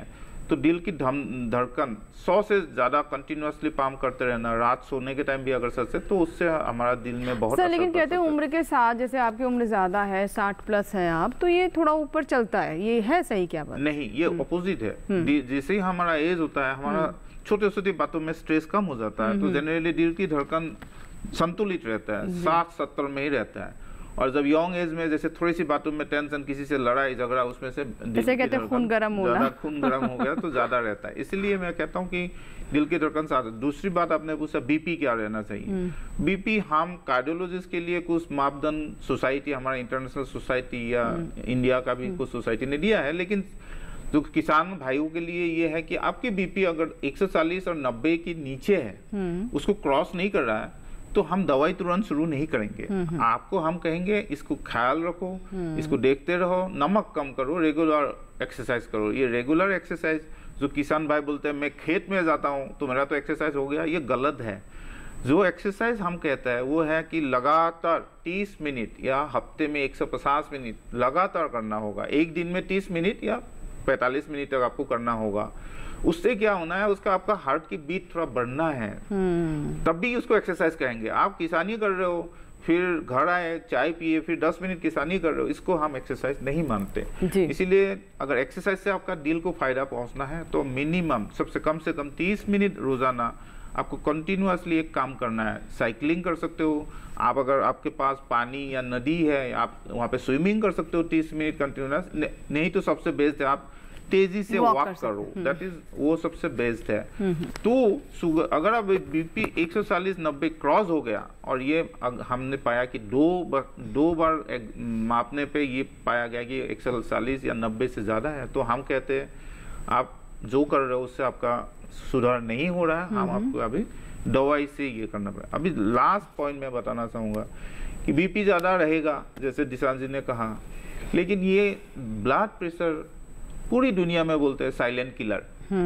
तो दिल की धड़कन सौ से ज़्यादा कंटिन्यूसली पाम करते रहना, रात सोने के टाइम भी अगर सच है, तो उससे हमारा दिल में बहुत सर, लेकिन कहते हैं उम्र के साथ, जैसे आपकी उम्र ज़्यादा है, साठ प्लस है आप, तो ये थोड़ा ऊपर चलता है, ये है सही क्या बात? नहीं, ये अपोजिट है। जैसे ही हमारा एज होता है, हमारा छोटे छोटी बातों में स्ट्रेस कम हो जाता है, तो जनरली दिल की धड़कन संतुलित रहता है, साठ सत्तर में ही रहता है। और जब यंग एज में जैसे थोड़ी सी बातों में टेंशन, किसी से लड़ाई झगड़ा, उसमें से जैसे कहते हैं खून गर्म होना, ज्यादा खून गर्म हो गया तो ज्यादा रहता है। इसलिए मैं कहता हूँ कि दिल की धड़कन साथ। दूसरी बात आपने पूछा बीपी क्या रहना चाहिए। बीपी हम कार्डियोलॉजिस्ट के लिए कुछ मापदंड सोसाइटी, हमारा इंटरनेशनल सोसाइटी या इंडिया का भी कुछ सोसाइटी ने दिया है, लेकिन तो किसान भाइयों के लिए ये है कि आपकी बीपी अगर एक सौ चालीस और नब्बे के नीचे है, उसको क्रॉस नहीं कर रहा है, तो हम दवाई तुरंत शुरू नहीं करेंगे। आपको हम कहेंगे इसको ख्याल रखो, इसको देखते रहो, नमक कम करो, रेगुलर एक्सरसाइज करो। ये रेगुलर एक्सरसाइज जो किसान भाई बोलते हैं मैं खेत में जाता हूँ तो मेरा तो एक्सरसाइज हो गया, ये गलत है। जो एक्सरसाइज हम कहते हैं वो है कि लगातार तीस मिनट या हफ्ते में एक सौ पचास मिनट लगातार करना होगा। एक दिन में तीस मिनट या पैंतालीस मिनट तक आपको करना होगा। उससे क्या होना है, उसका आपका हार्ट की बीट थोड़ा बढ़ना है, तब भी उसको एक्सरसाइज कहेंगे। आप किसानी कर रहे हो, फिर घर आए चाय पिए, फिर दस मिनट किसानी कर रहे हो, इसको हम एक्सरसाइज नहीं मानते। इसीलिए अगर एक्सरसाइज से आपका दिल को फायदा पहुंचना है तो मिनिमम सबसे कम से कम तीस मिनट रोजाना आपको कंटिन्यूअसली एक काम करना है। साइकिलिंग कर सकते हो आप, अगर आपके पास पानी या नदी है आप वहाँ पे स्विमिंग कर सकते हो तीस मिनट कंटिन्यूअस। नहीं तो सबसे बेस्ट है आप तेजी से वॉक करो, दैट इज वो सबसे बेस्ट है। तो अगर अब बीपी एक सौ चालीस नब्बे क्रॉस हो गया और ये हमने पाया कि दो बार दो बार मापने पे ये पाया गया कि एक सौ चालीस या नब्बे से ज़्यादा है, तो हम कहते हैं आप जो कर रहे हो उससे आपका सुधार नहीं हो रहा है, हम आपको अभी दवाई से ये करना पड़ेगा। अभी लास्ट पॉइंट मैं बताना चाहूँगा कि बीपी ज़्यादा रहेगा जैसे दिशांत जी ने कहा, लेकिन ये ब्लड प्रेशर पूरी दुनिया में बोलते हैं साइलेंट किलर।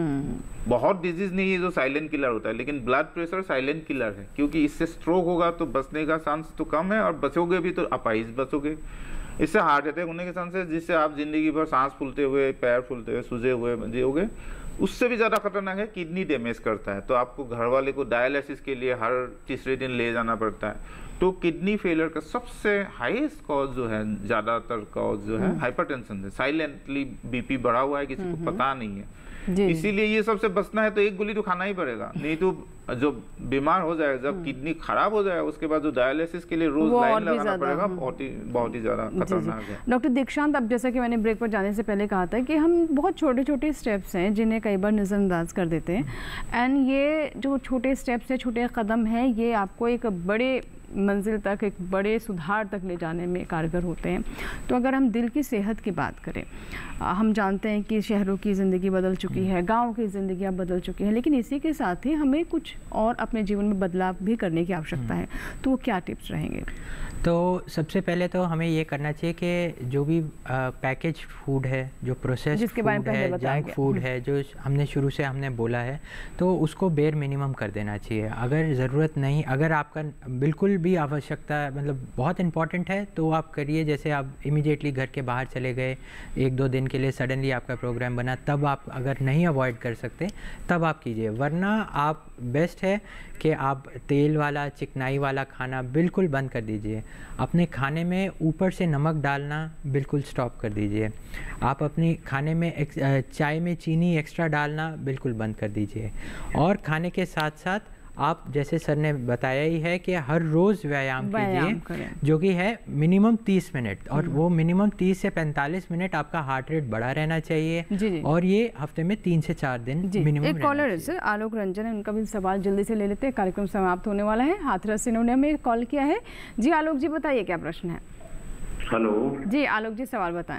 बहुत डिजीज नहीं है जो साइलेंट किलर होता है, लेकिन ब्लड प्रेशर साइलेंट किलर है, क्योंकि इससे स्ट्रोक होगा तो बचने का चांस तो कम है, और बचोगे भी तो अपाहिज बचोगे। इससे हार्ट अटैक होने के चांस है, जिससे आप जिंदगी भर सांस फूलते हुए, पैर फूलते हुए, सूजे हुए जियोगे। उससे भी ज़्यादा खतरनाक है, किडनी डैमेज करता है, तो आपको घर वाले को डायलिसिस के लिए हर तीसरे दिन ले जाना पड़ता है। तो किडनी फेलियर का सबसे हाईएस्ट कॉज जो है, ज़्यादातर कॉज जो है हाइपरटेंशन है। साइलेंटली बीपी बढ़ा हुआ है, किसी को पता नहीं है। इसीलिए ये सबसे बचना है तो एक गोली तो खाना ही पड़ेगा, नहीं तो जो बीमार हो जाए, जब किडनी खराब हो जाए उसके बाद जो डायलिसिस के लिए रोज लाइन लगाना पड़ेगा, बहुत ही बहुत ही ज्यादा खतरनाक है। डॉक्टर दीक्षांत, अब जैसा कि मैंने ब्रेक पर जाने से पहले कहा था कि हम बहुत छोटे छोटे स्टेप्स हैं जिन्हें कई बार नज़रअंदाज कर देते हैं, एंड ये जो छोटे स्टेप्स हैं, छोटे कदम हैं, ये आपको एक बड़े मंजिल तक, एक बड़े सुधार तक ले जाने में कारगर होते हैं। तो अगर हम दिल की सेहत की बात करें, हम जानते हैं कि शहरों की ज़िंदगी बदल चुकी है, गाँव की ज़िंदगियाँ बदल चुकी हैं, लेकिन इसी के साथ ही हमें कुछ और अपने जीवन में बदलाव भी करने की आवश्यकता है। तो वो क्या टिप्स रहेंगे? तो सबसे पहले तो हमें ये करना चाहिए कि जो भी पैकेज फूड है, जो प्रोसेस्ड फूड है, जंक फूड है, जो हमने शुरू से हमने बोला है, तो उसको बेर मिनिमम कर देना चाहिए। अगर ज़रूरत नहीं, अगर आपका बिल्कुल भी आवश्यकता मतलब बहुत इंपॉर्टेंट है तो आप करिए। जैसे आप इमीडिएटली घर के बाहर चले गए एक दो दिन के लिए, सडनली आपका प्रोग्राम बना, तब आप अगर नहीं अवॉइड कर सकते तब आप कीजिए। वरना आप बेस्ट है कि आप तेल वाला, चिकनाई वाला खाना बिल्कुल बंद कर दीजिए। अपने खाने में ऊपर से नमक डालना बिल्कुल स्टॉप कर दीजिए। आप अपने खाने में चाय में चीनी एक्स्ट्रा डालना बिल्कुल बंद कर दीजिए। और खाने के साथ साथ आप, जैसे सर ने बताया ही है कि हर रोज़ व्यायाम कीजिए, जो कि है मिनिमम तीस मिनट, और वो मिनिमम तीस से पैंतालीस मिनट आपका हार्ट रेट बढ़ा रहना चाहिए। जी जी। और ये हफ्ते में तीन से चार दिन मिनिमम। एक कॉलर है सर, आलोक रंजन है, उनका भी सवाल जल्दी से ले लेते हैं, कार्यक्रम समाप्त होने वाला है। हाथरस से इन्होंने हमें कॉल किया है। जी आलोक जी, बताइए क्या प्रश्न है? हेलो जी, आलोक जी सवाल बताएं।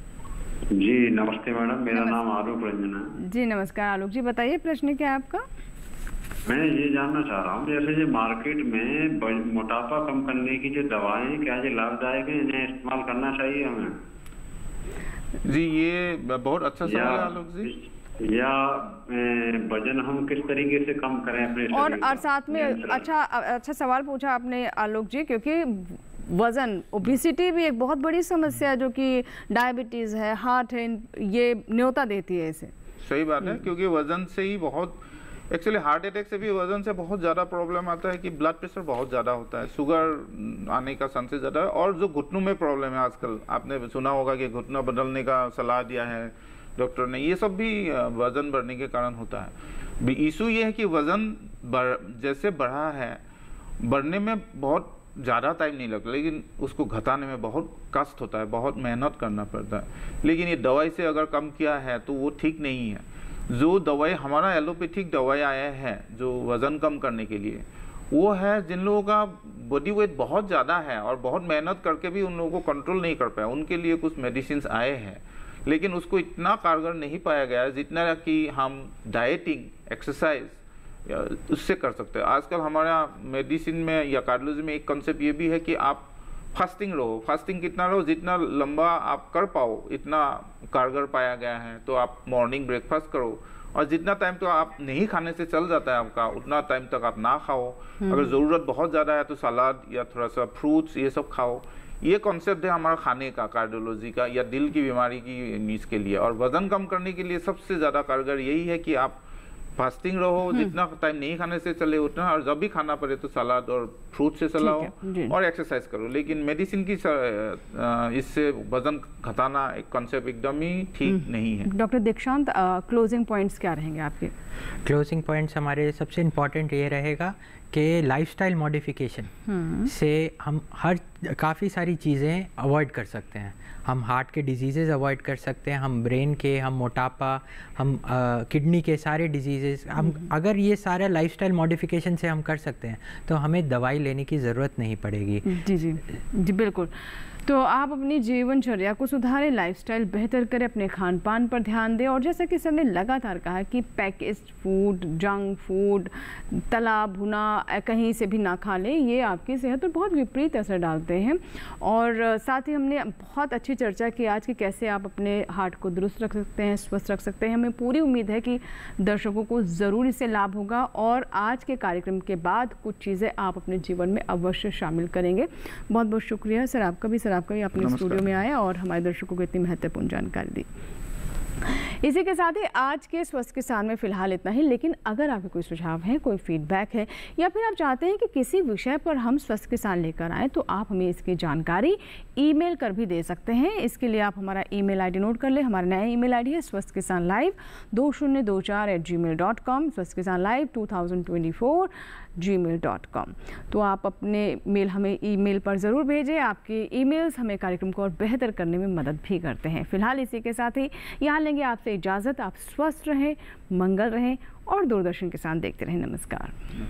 जी नमस्ते मैडम, मेरा नाम आलोक रंजन है। जी नमस्कार आलोक जी, बताइए प्रश्न क्या है आपका? मैं ये जानना चाह रहा हूँ, जैसे जो मार्केट में मोटापा कम करने की जो दवाएं, क्या ये लाभदायक है, इन्हें इस्तेमाल करना चाहिए हमें? जी ये बहुत अच्छा सवाल है आलोक जी। या वजन हम किस तरीके से कम करें अपने और, और साथ में अच्छा अच्छा सवाल पूछा आपने आलोक जी, क्योंकि वज़न, ओबेसिटी भी एक बहुत बड़ी समस्या है, जो कि डायबिटीज़ है, हार्ट है, ये न्योता देती है इसे। सही बात है, क्योंकि वजन से ही बहुत, एक्चुअली हार्ट अटैक से भी वजन से बहुत ज़्यादा प्रॉब्लम आता है कि ब्लड प्रेशर बहुत ज़्यादा होता है, शुगर आने का चांसेस ज़्यादा है। और जो घुटनों में प्रॉब्लम है आजकल, आपने सुना होगा कि घुटना बदलने का सलाह दिया है डॉक्टर ने, ये सब भी वज़न बढ़ने के कारण होता है। इशू ये है कि वज़न बढ़ जैसे बढ़ा है, बढ़ने में बहुत ज़्यादा टाइम नहीं लगता, लेकिन उसको घटाने में बहुत कष्ट होता है, बहुत मेहनत करना पड़ता है। लेकिन ये दवाई से अगर कम किया है तो वो ठीक नहीं है। जो दवाई हमारा एलोपैथिक दवाई आया है जो वज़न कम करने के लिए, वो है जिन लोगों का बॉडी वेट बहुत ज़्यादा है और बहुत मेहनत करके भी उन लोगों को कंट्रोल नहीं कर पाया, उनके लिए कुछ मेडिसिन आए हैं, लेकिन उसको इतना कारगर नहीं पाया गया है जितना कि हम डाइटिंग, एक्सरसाइज उससे कर सकते हैं। आजकल हमारा मेडिसिन में या कार्डियोलॉजी में एक कंसेप्ट ये भी है कि आप फास्टिंग रहो, फास्टिंग कितना रहो, जितना लंबा आप कर पाओ इतना कारगर पाया गया है। तो आप मॉर्निंग ब्रेकफास्ट करो और जितना टाइम तो आप नहीं खाने से चल जाता है आपका, उतना टाइम तक आप ना खाओ। अगर ज़रूरत बहुत ज़्यादा है तो सलाद या थोड़ा सा फ्रूट्स ये सब खाओ। ये कॉन्सेप्ट है हमारा खाने का, कार्डियोलॉजी का या दिल की बीमारी की नीज के लिए। और वजन कम करने के लिए सबसे ज़्यादा कारगर यही है कि आप फास्टिंग रहो, जितना टाइम नहीं खाने से चले उतना, और जब भी खाना पड़े तो सलाद और फ्रूट से चलाओ और एक्सरसाइज करो। लेकिन मेडिसिन की इससे वजन घटाना एक कॉन्सेप्ट एकदम ही ठीक नहीं है। डॉक्टर दीक्षांत, क्लोजिंग पॉइंट्स क्या रहेंगे आपके? क्लोजिंग पॉइंट्स हमारे सबसे इम्पॉर्टेंट ये रहेगा कि लाइफस्टाइल मॉडिफिकेशन से हम हर काफ़ी सारी चीज़ें अवॉइड कर सकते हैं। हम हार्ट के डिजीज़ेज़ अवॉइड कर सकते हैं, हम ब्रेन के, हम मोटापा, हम किडनी के सारे डिजीज़ेज़, हम अगर ये सारा लाइफस्टाइल मॉडिफिकेशन से हम कर सकते हैं तो हमें दवाई लेने की ज़रूरत नहीं पड़ेगी। जी जी जी बिल्कुल। तो आप अपनी जीवनचर्या को सुधारें, लाइफस्टाइल बेहतर करें, अपने खान पान पर ध्यान दें। और जैसा कि सर ने लगातार कहा कि पैकेज्ड फूड, जंक फूड, तला भुना कहीं से भी ना खा लें, ये आपकी सेहत पर बहुत विपरीत असर डालते हैं। और साथ ही हमने बहुत अच्छी चर्चा की आज कि कैसे आप अपने हार्ट को दुरुस्त रख सकते हैं, स्वस्थ रख सकते हैं। हमें पूरी उम्मीद है कि दर्शकों को ज़रूर इससे लाभ होगा और आज के कार्यक्रम के बाद कुछ चीज़ें आप अपने जीवन में अवश्य शामिल करेंगे। बहुत बहुत शुक्रिया सर आपका भी, सर आपका भी अपने स्टूडियो में आया और हमारे दर्शकों को इतनी महत्वपूर्ण जानकारी दी। इसी के साथ ही आज के स्वस्थ किसान में फिलहाल इतना ही। लेकिन अगर आपके कोई सुझाव है, कोई फीडबैक है या फिर आप चाहते हैं कि किसी विषय पर हम स्वस्थ किसान लेकर आएँ, तो आप हमें इसकी जानकारी ईमेल कर भी दे सकते हैं। इसके लिए आप हमारा ईमेल आईडी नोट कर लें। हमारा नया ईमेल आईडी है स्वस्थ किसान लाइव दो शून्य दो चार at Gmail dot com, Swasth Kisan live two thousand twenty four Gmail dot com. तो आप अपने मेल हमें ईमेल पर ज़रूर भेजें। आपके ईमेल्स हमें कार्यक्रम को और बेहतर करने में मदद भी करते हैं। फिलहाल इसी के साथ ही यहाँ लेंगे आपसे इजाज़त। आप स्वस्थ रहें, मंगल रहें और दूरदर्शन किसान देखते रहें। नमस्कार।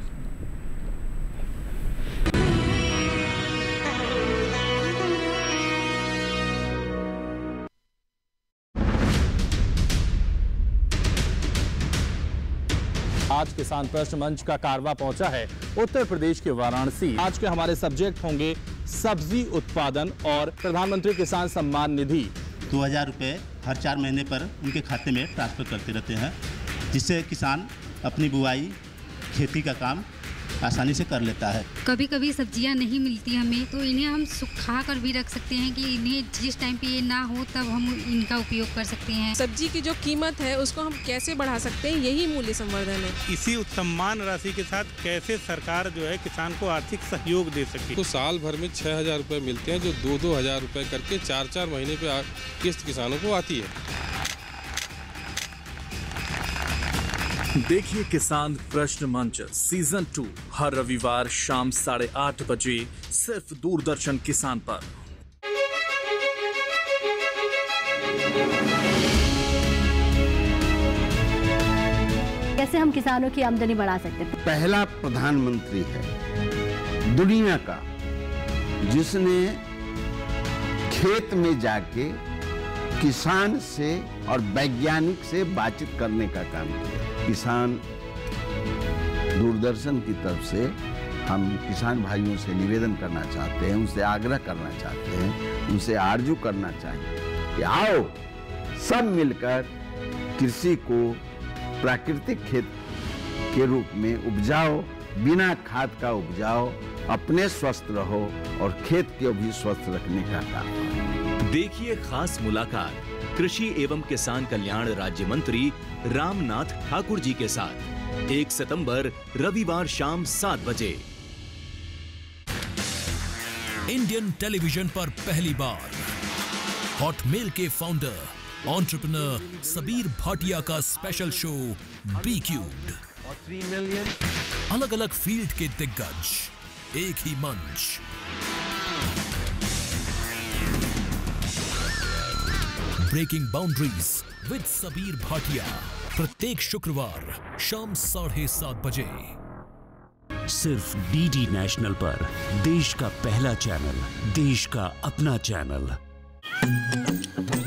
आज किसान प्रश्न मंच का कारवा पहुंचा है उत्तर प्रदेश के वाराणसी। आज के हमारे सब्जेक्ट होंगे सब्जी उत्पादन और प्रधानमंत्री किसान सम्मान निधि। दो हजार रुपये हर चार महीने पर उनके खाते में ट्रांसफर करते रहते हैं, जिससे किसान अपनी बुआई, खेती का काम आसानी से कर लेता है। कभी कभी सब्जियां नहीं मिलती हमें, तो इन्हें हम सुखा कर भी रख सकते हैं कि इन्हें जिस टाइम पे ये ना हो तब हम इनका उपयोग कर सकते हैं। सब्जी की जो कीमत है उसको हम कैसे बढ़ा सकते हैं, यही मूल्य संवर्धन है। इसी सम्मान राशि के साथ कैसे सरकार जो है किसान को आर्थिक सहयोग दे सके। तो साल भर में छह हजार रुपये मिलते हैं, जो दो दो हजार रुपये करके चार चार महीने पे किस्त किसानों को आती है। देखिए किसान प्रश्न मंच सीजन टू हर रविवार शाम साढ़े आठ बजे सिर्फ दूरदर्शन किसान पर। कैसे हम किसानों की आमदनी बढ़ा सकते हैं? पहला प्रधानमंत्री है दुनिया का जिसने खेत में जाके किसान से और वैज्ञानिक से बातचीत करने का काम किया। किसान दूरदर्शन की तरफ से हम किसान भाइयों से निवेदन करना चाहते हैं, उनसे आग्रह करना चाहते हैं, उनसे आरजू करना चाहिए कि आओ सब मिलकर कृषि को प्राकृतिक खेत के रूप में उपजाओ, बिना खाद का उपजाओ, अपने स्वस्थ रहो और खेत को भी स्वस्थ रखने का काम। देखिए खास मुलाकात कृषि एवं किसान कल्याण राज्य मंत्री रामनाथ ठाकुर जी के साथ एक सितंबर रविवार शाम सात बजे। इंडियन टेलीविजन पर पहली बार हॉटमेल के फाउंडर एंटरप्रेन्योर सबीर भाटिया का स्पेशल शो बी क्यूब्ड। अलग अलग फील्ड के दिग्गज, एक ही मंच। Breaking boundaries with Sabeer Bhatia, प्रत्येक शुक्रवार शाम साढ़े सात बजे सिर्फ डीडी नेशनल पर, देश का पहला चैनल, देश का अपना चैनल।